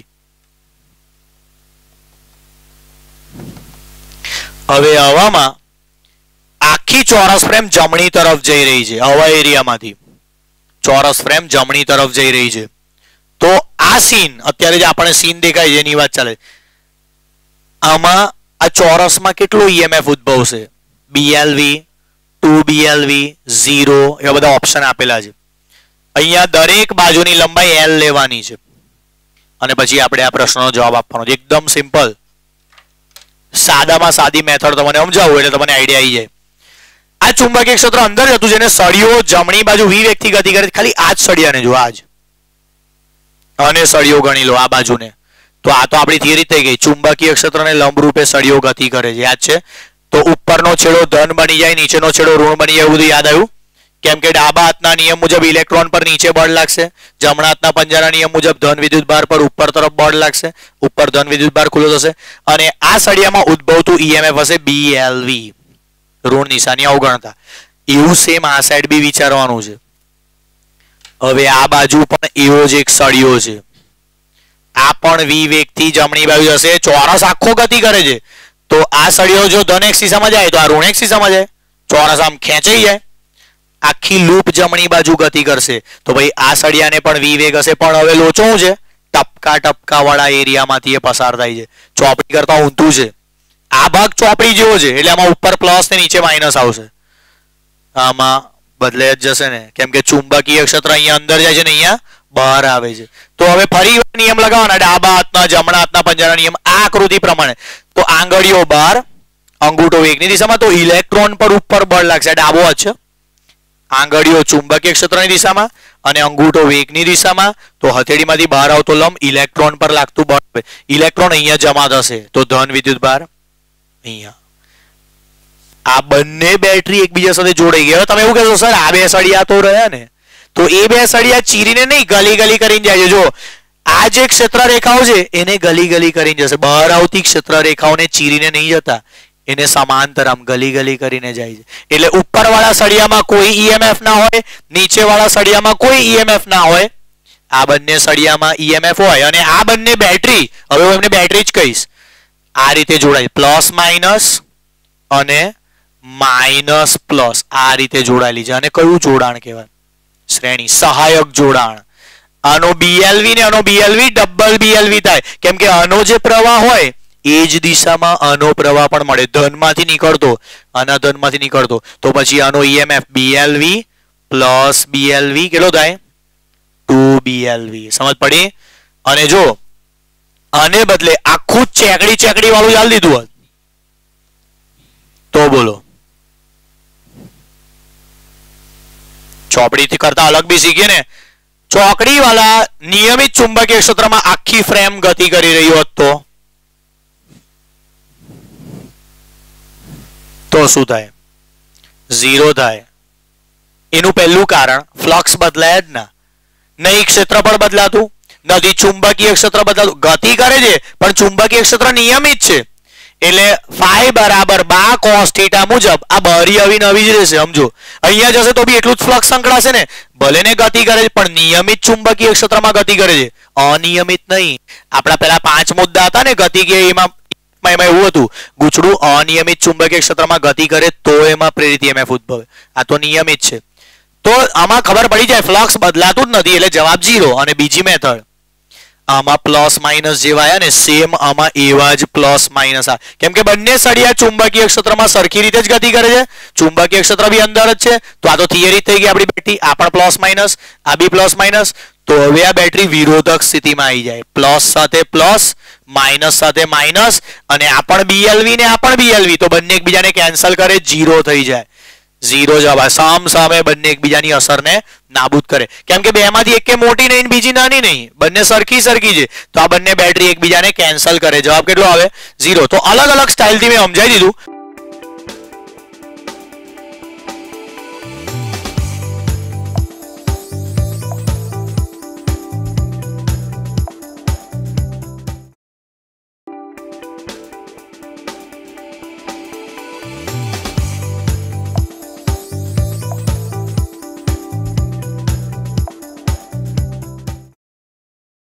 હવે હવામાં આખી ચોરસ ફ્રેમ જમણી તરફ જઈ રહી છે. હવા એરિયામાંથી ચોરસ ફ્રેમ જમણી તરફ જઈ રહી છે. તો આ સીન અત્યારે જે આપણે સીન દેખાય છે એની વાત ચાલે. આમાં આ ચોરસમાં કેટલો EMF ઉદ્ભવશે? BLV, 2BLV, 0 એવા બધા ઓપ્શન આપેલા છે. અહીંયા દરેક બાજુની લંબાઈ L લેવાની છે. અને પછી આપણે આ પ્રશ્નનો જવાબ આપવાનો છે. એકદમ સિમ્પલ, સાદામાં સાદી મેથડ તમને સમજાવું એટલે તમને આઈડિયા આવી જાય. આ ચુંબકીય ક્ષેત્ર અંદર જતું જેને સળિયો જમણી બાજુ v વેગથી ગતિ કરે, ખાલી આ જ સળિયાને જો, આ જ, અને સળિયો ગણી લો આ બાજુને. તો આ તો આપણી થિયરી થઈ ગઈ, ચુંબકીય ક્ષેત્રને લંબ રૂપે સળિયો ગતિ કરે છે, યાદ છે? તો ઉપરનો છેડો ધન બની જાય, નીચેનો છેડો ઋણ બની જાય, એવું બધું યાદ આવ્યું? કેમ કે ડાબા હાથના નિયમ મુજબ ઇલેક્ટ્રોન પર નીચે બળ લાગશે, જમણા હાથના પંજાના નિયમ મુજબ ધન વિદ્યુત ભાર પર ઉપર તરફ બળ લાગશે, ઉપર ધન વિદ્યુત ભાર ખુલ્લો થશે, અને આ સળિયામાં ઉદ્ભવતું EMF હશે BLV, ઋણ નિશાની અવગણતા. એવું સેમ આ સાઈડ બી વિચારવાનું છે. હવે આ બાજુ પણ એવો જ એક સળિયો છે, આ પણ v વેગથી જમણી બાજુ જશે, ચોરસ આખો ગતિ કરે છે. તો આ સળિયો જો ધન x દિશામાં જાય તો આ ઋણ x દિશામાં જાય, ચોરસ આમ ખેંચાઈ જાય, આખી લૂપ જમણી બાજુ ગતિ કરશે. તો ભાઈ આ સળિયાને પણ v વેગ હશે, પણ હવે લોચો શું છે? ટપકા ટપકા વાળા એરિયામાંથી એ પસાર થાય છે, ચોપડી કરતા ઊંધું છે. આ ભાગ ચોપડી જેવો છે એટલે આમાં ઉપર પ્લસ ને નીચે માઇનસ આવશે, આમાં બદલાઈ જ જશે ને, કેમ કે ચુંબકીય ક્ષેત્ર અહીંયા અંદર જાય છે ને અહીંયા બહાર આવે છે. તો હવે ફરી નિયમ લગાવવાના, ડાબા હાથના જમણા હાથના પંજાના નિયમ આ આકૃતિ પ્રમાણે. તો આંગળીઓ બહાર, અંગૂઠો વેગની દિશામાં, તો ઇલેક્ટ્રોન પર ઉપર બળ લાગશે, ડાબો હાથ છે, આંગળીઓ ચુંબકીય ક્ષેત્રની દિશામાં અને અંગૂઠો વેગની દિશામાં. તો હથેળીમાંથી બહાર આવતો લંબ ઇલેક્ટ્રોન પર લાગતું બળ, ઇલેક્ટ્રોન અહીંયા જમા થશે, તો ધન વિદ્યુત ભાર અહીંયા. આ બંને બેટરી એકબીજા સાથે જોડાઈ ગઈ. હવે તમે એવું કહેશો સર આ બે સળિયા તો રહ્યા ને, તો એ બે સળિયા ચીરીને નહીં ગલી ગલી કરીને જાય છે. જો આ જે ક્ષેત્ર રેખાઓ છે એને ગલી ગલી કરીને જશે, બહાર આવતી ક્ષેત્ર રેખાઓને ચીરીને નહીં જતા, એને સમાંતર આમ ગલી ગલી કરીને જાય છે. એટલે ઉપરવાળા સળિયામાં કોઈ EMF ના હોય, નીચેવાળા સળિયામાં કોઈ EMF ના હોય, આ બંને સળિયામાં EMF હોય. અને આ બંને બેટરી, હવે હું એમને બેટરી જ કહીશ, આ રીતે જોડાય, પ્લસ માઇનસ અને માઇનસ પ્લસ આ રીતે જોડાયેલી છે. અને કયું જોડાણ કહેવાય? શ્રેણી સહાયક જોડાણ. આનો BLV ને આનો BLV ડબલ BLV થાય, કેમ કે આનો જે પ્રવાહ હોય એ જ દિશામાં આનો પ્રવાહ પણ મળે, ધનમાંથી નીકળતો અને ધનમાંથી નીકળતો. તો પછી આનો EMF BLV પ્લસ BLV કેટલો થાય? 2BLV. સમજ પડી? અને જો આને બદલે આખું ચેકડી ચેકડી વાળું ચાલ દીધું હોત તો બોલો, ચોપડી કરતા અલગ બી શીખીએ ને. ચોકડી વાળા નિયમિત ચુંબકીય ક્ષેત્રમાં આખી ફ્રેમ ગતિ કરી રહી હોત તો શું થાય? ઝીરો થાય. એનું પહેલું કારણ ફ્લક્સ બદલાય જ ના, નહીં ક્ષેત્રફળ બદલાતું, નથી ચુંબકીય ક્ષેત્ર બદલાતું. ગતિ કરે છે પણ ચુંબકીય ક્ષેત્ર નિયમિત છે, એટલે phi બરાબર 2 cos θ મુજબ આ બારી આવી નવી જ રહેશે. સમજો અહીંયા જશે તો બી એટલું જ ફ્લક્સ સંકળાશે ને, ભલે ને ગતિ કરે છે પણ નિયમિત ચુંબકીય ક્ષેત્રમાં ગતિ કરે છે, અનિયમિત નહીં. આપણા પેલા 5 મુદ્દા હતા ને ગતિ કે એમાં એવું હતું, ગૂંચળું અનિયમિત ચુંબકીય ક્ષેત્રમાં ગતિ કરે તો એમાં પ્રેરિત EMF ઉદ્ભવે. આ તો નિયમિત છે. તો આમાં ખબર પડી જાય ફ્લક્સ બદલાતું જ નથી, એટલે જવાબ 0. અને બીજી મેથડ, આમાં પ્લસ માઇનસ જેવા આયા ને સેમ આમાં એવા જ પ્લસ માઇનસ આ, કેમ કે બંને સળિયા ચુંબકીય ક્ષેત્રમાં સરખી રીતે જ ગતિ કરે છે, ચુંબકીય ક્ષેત્ર બી અંદર જ છે. તો આ તો થિયરી થઈ ગઈ આપણી બેટરી, આ પણ પ્લસ માઇનસ, આ બી પ્લસ માઇનસ. તો હવે આ બેટરી વિરોધક સ્થિતિમાં આવી જાય, પ્લસ સાથે પ્લસ, માઇનસ સાથે માઇનસ, અને આ પણ BLV ને આ પણ BLV, તો બંને એકબીજાને કેન્સલ કરે, 0 થઈ જાય. 0 જવાબ. સામ સામે બંને એકબીજાની અસરને નાબૂદ કરે, કેમ કે બેમાંથી એક મોટી નહીં બીજી નાની નહીં, બંને સરખી સરખી છે. તો આ બંને બેટરી એકબીજાને કેન્સલ કરે. જવાબ કેટલો આવે? 0. તો અલગ અલગ સ્ટાઇલથી મેં સમજાવી દીધું.